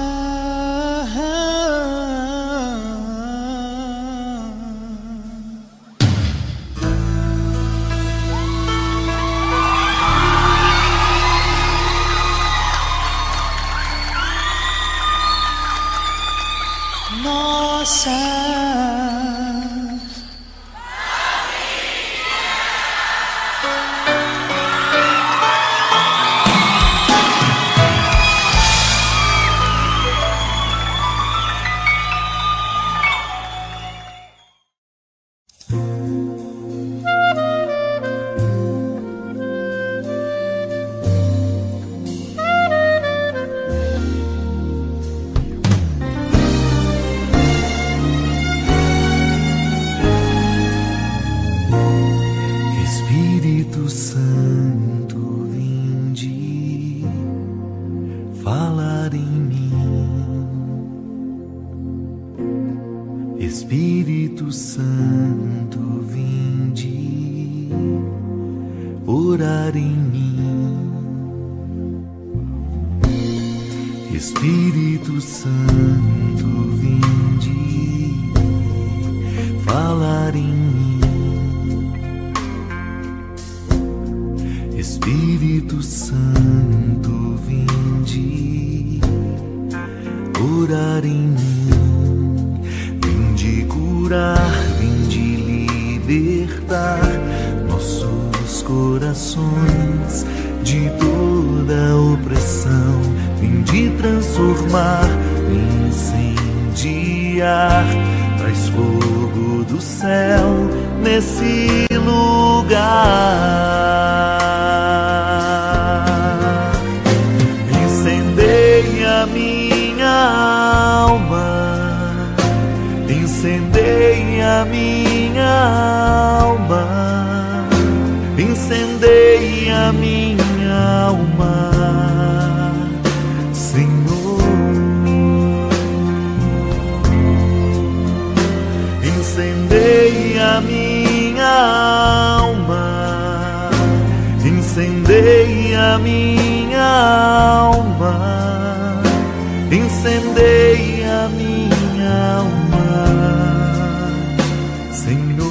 E: Nossa.
J: Espírito Santo, vinde falar em mim. Espírito Santo, vinde orar em mim. Espírito Santo, vinde falar em mim. Espírito Santo, vinde orar em mim. Vinde curar, vinde libertar nossos corações de toda opressão. Vinde transformar, incendiar. Traz fogo do céu nesse lugar. Incendeia minha alma, incendeia minha alma. a minha alma, Senhor. Incendeia a minha alma, incendeia a minha alma, incendeia a minha alma, Senhor.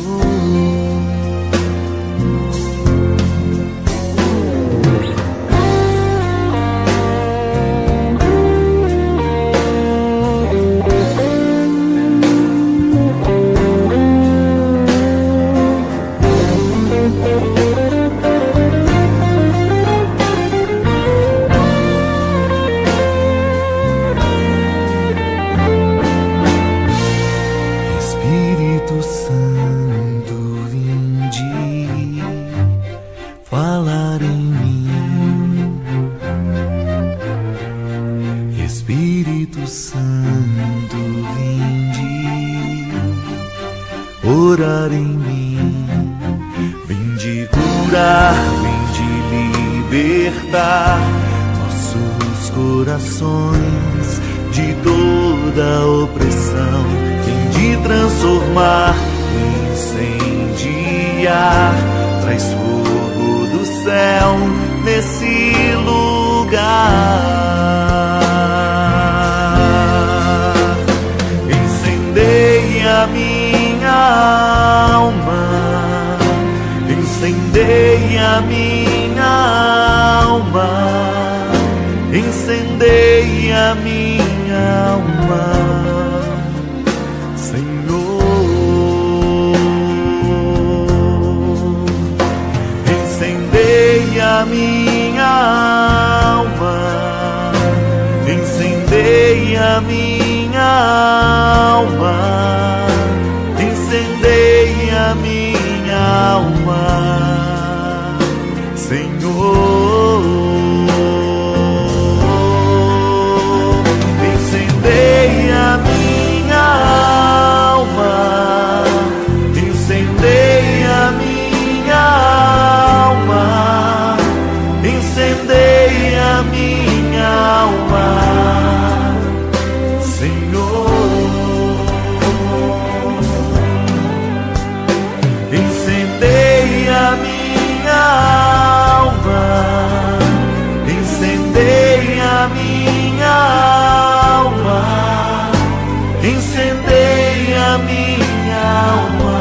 J: Orar em mim, vinde curar, vinde libertar nossos corações de toda opressão, vinde transformar, incendiar, traz fogo do céu nesse lugar. Incendeia a minha alma, incendeia a minha alma, incendeia a minha alma, Senhor. Incendeia a minha alma, incendeia a minha alma, incendeia a minha alma, Senhor. Incendeia a minha alma, incendeia a minha alma, incendeia a minha alma, Senhor. Incendeia a minha alma, incendeia a minha alma, incendeia a minha alma,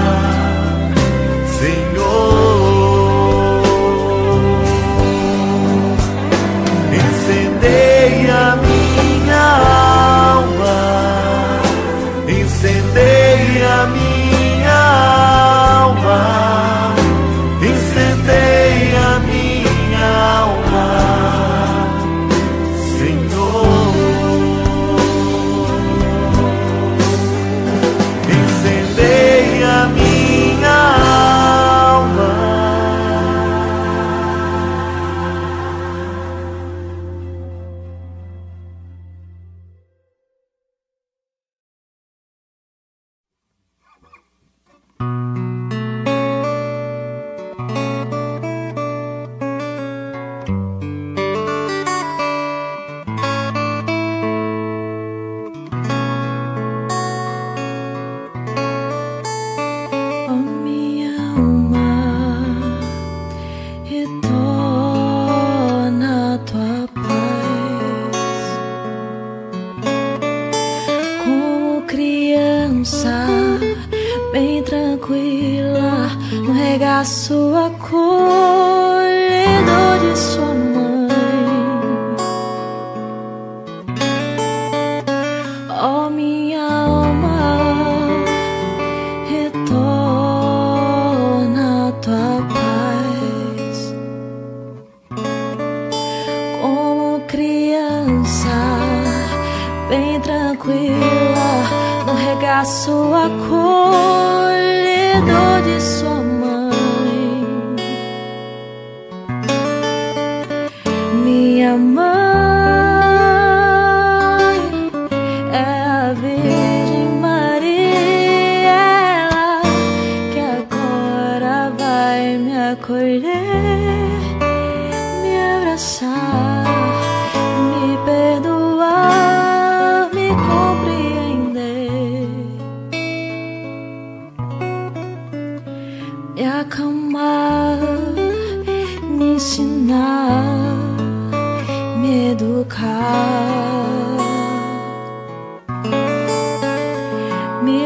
J: Senhor. Incendeia a minha alma, incendeia a minha alma, incendeia a minha alma, Senhor. Incendeia a minha alma.
C: Bem tranquila no regaço acolhedor de sua mãe. Oh, minha alma, retorna à tua paz. Como criança, bem tranquila no regaço acolhedor de sua mãe. Minha mãe é a Virgem Maria, ela que agora vai vai me acolher, me abraçar, me perdoar, me compreender, me acalmar, me ensinar, me educar, me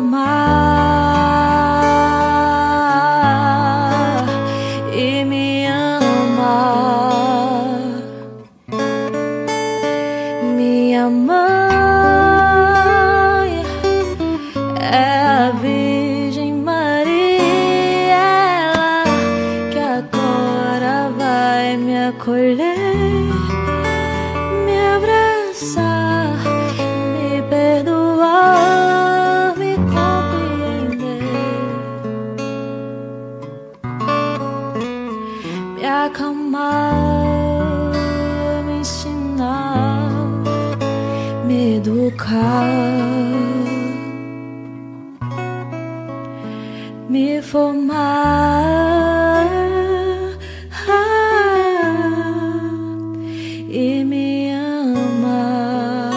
C: formar e me amar. Minha mãe é a Virgem Maria, ela que agora vai me acolher, me abraçar, me perdoar, me compreender, me acalmar, me ensinar, me educar, me formar e me amar.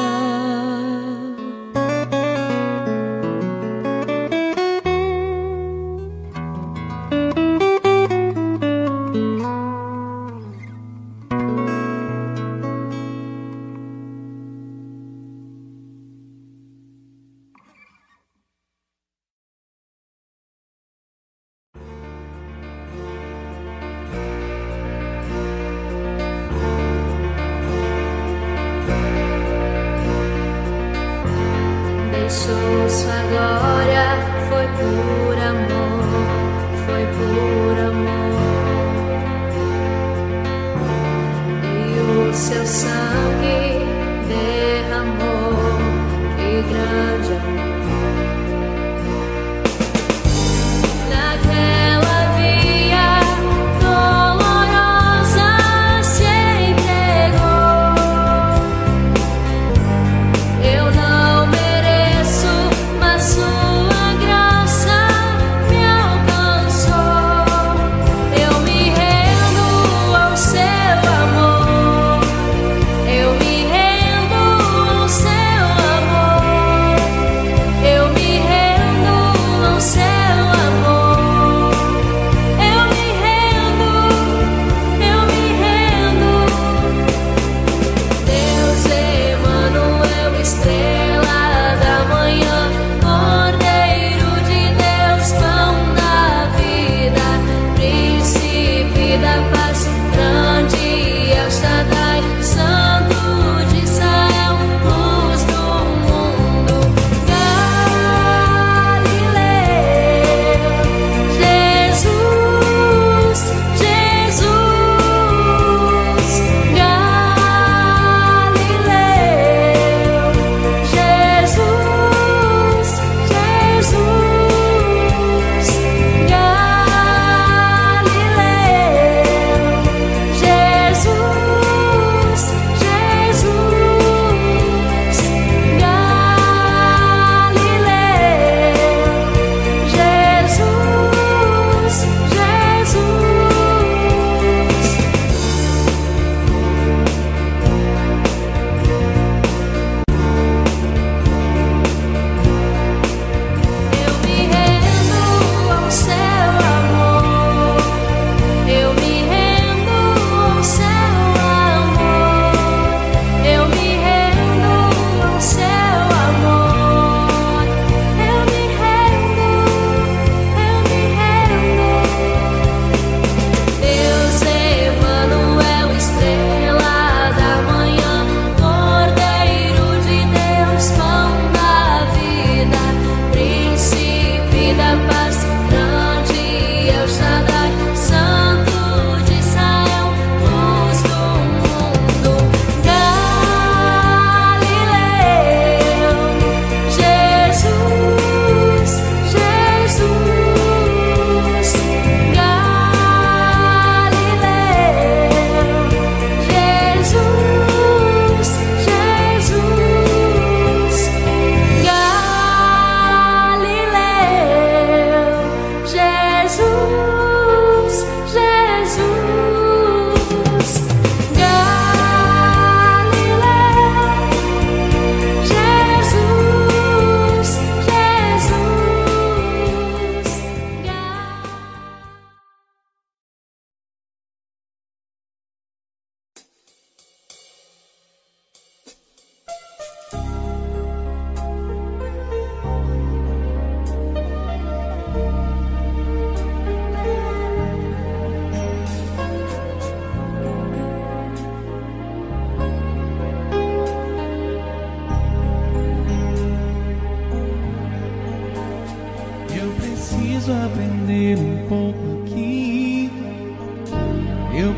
F: Deixou sua glória, foi por amor, foi por amor. E o seu sangue derramou, que grande amor. Naquela via dolorosa se entregou. Eu não mereço, mas sua graça me alcançou. Eu me rendo ao seu amor.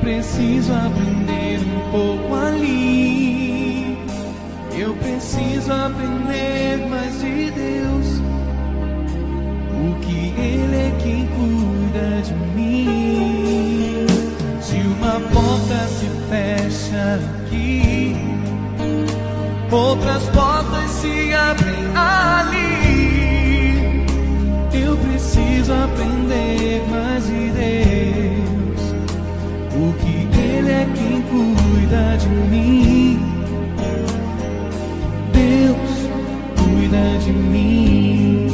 B: preciso aprender um pouco ali. Eu preciso aprender mais de Deus. O que Ele é quem cuida de mim. Se uma porta se fecha aqui, outras portas se abrem ali. Eu preciso aprender mais de Deus. O que Ele é quem cuida de mim. Deus cuida de mim.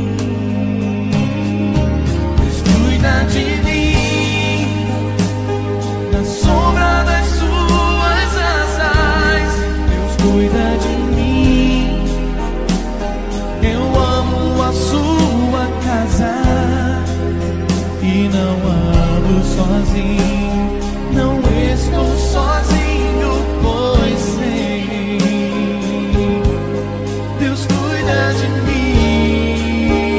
B: Deus cuida de mim. Na sombra das suas asas, Deus cuida de mim. Eu amo a sua casa e não ando sozinho. Não estou sozinho, pois sei, Deus cuida de mim.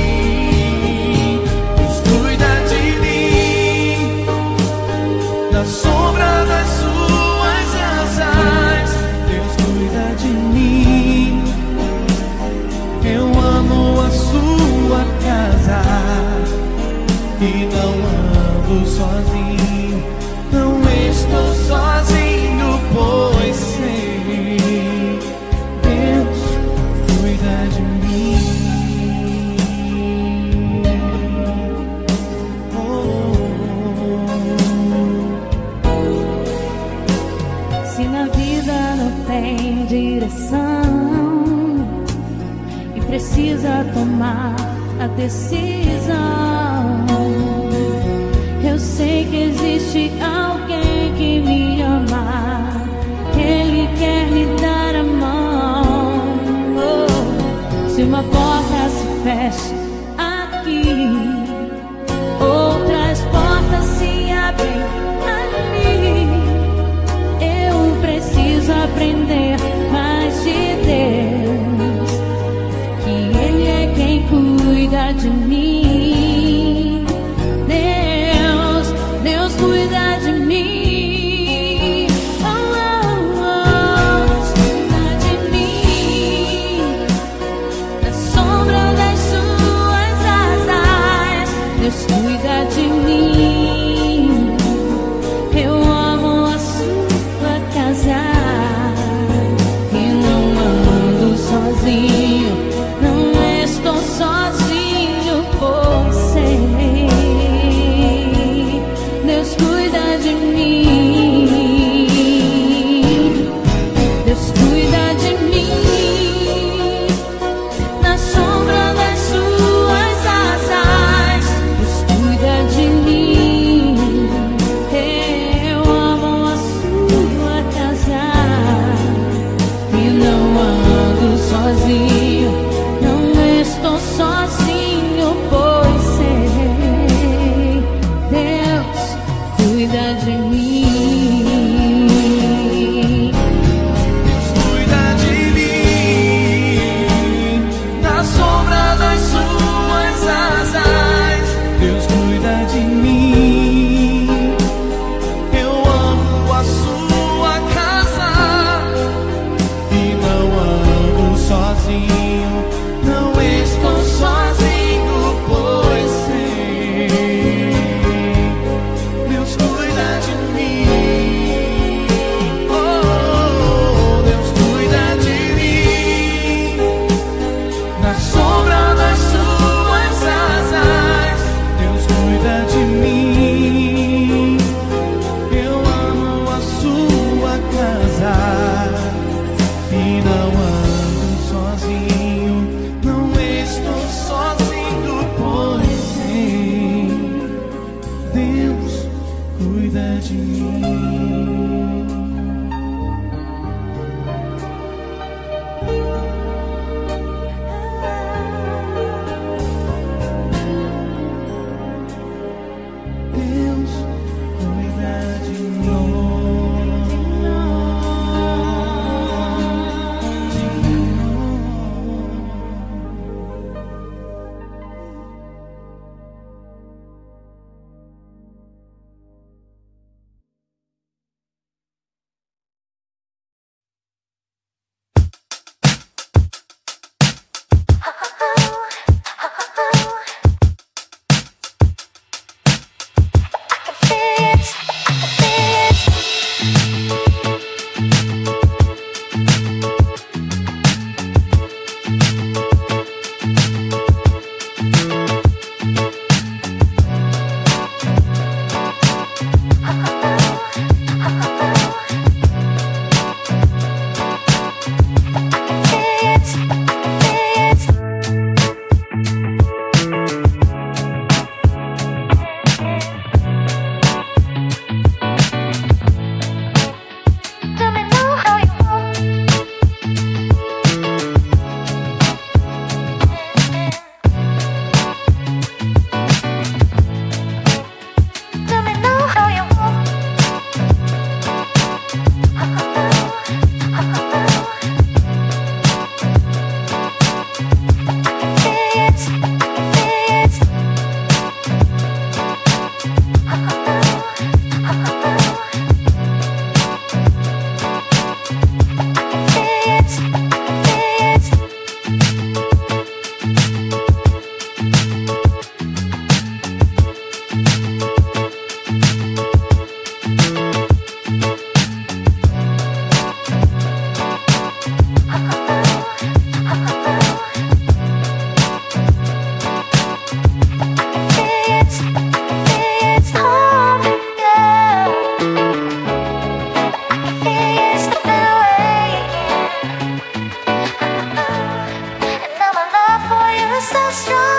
B: Deus cuida de mim. Na sombra das suas asas, Deus cuida de mim. Eu amo a sua casa e não ando sozinho. Não estou sozinho, pois sei, Deus cuida de mim. Oh, oh, oh.
C: Se na vida não tem direção e precisa tomar a decisão, eu sei que existe alguém que me ama, Ele quer me dar a mão. Oh, se uma porta se fecha aqui, outras portas se abrem ali. Eu preciso aprender mais de Deus, que Ele é quem cuida de mim. Deus cuida de mim. Oh, oh, oh. Deus cuida de mim. Na sombra das suas asas, Deus cuida de mim. Eu amo a sua casa e não ando sozinho. Não estou sozinho, pois sei, Deus cuida de mim. Deus cuida de mim. Na sombra das suas asas, Deus cuida de mim. Eu amo a sua casa e não ando sozinho. Não estou sozinho, pois sei, Deus cuida de mim.
B: Deus cuida de mim. Na sombra das suas asas, Deus cuida de mim. Eu amo a sua casa e não ando sozinho. Não estou sozinho, pois sei, Deus cuida de mim.
K: so strong.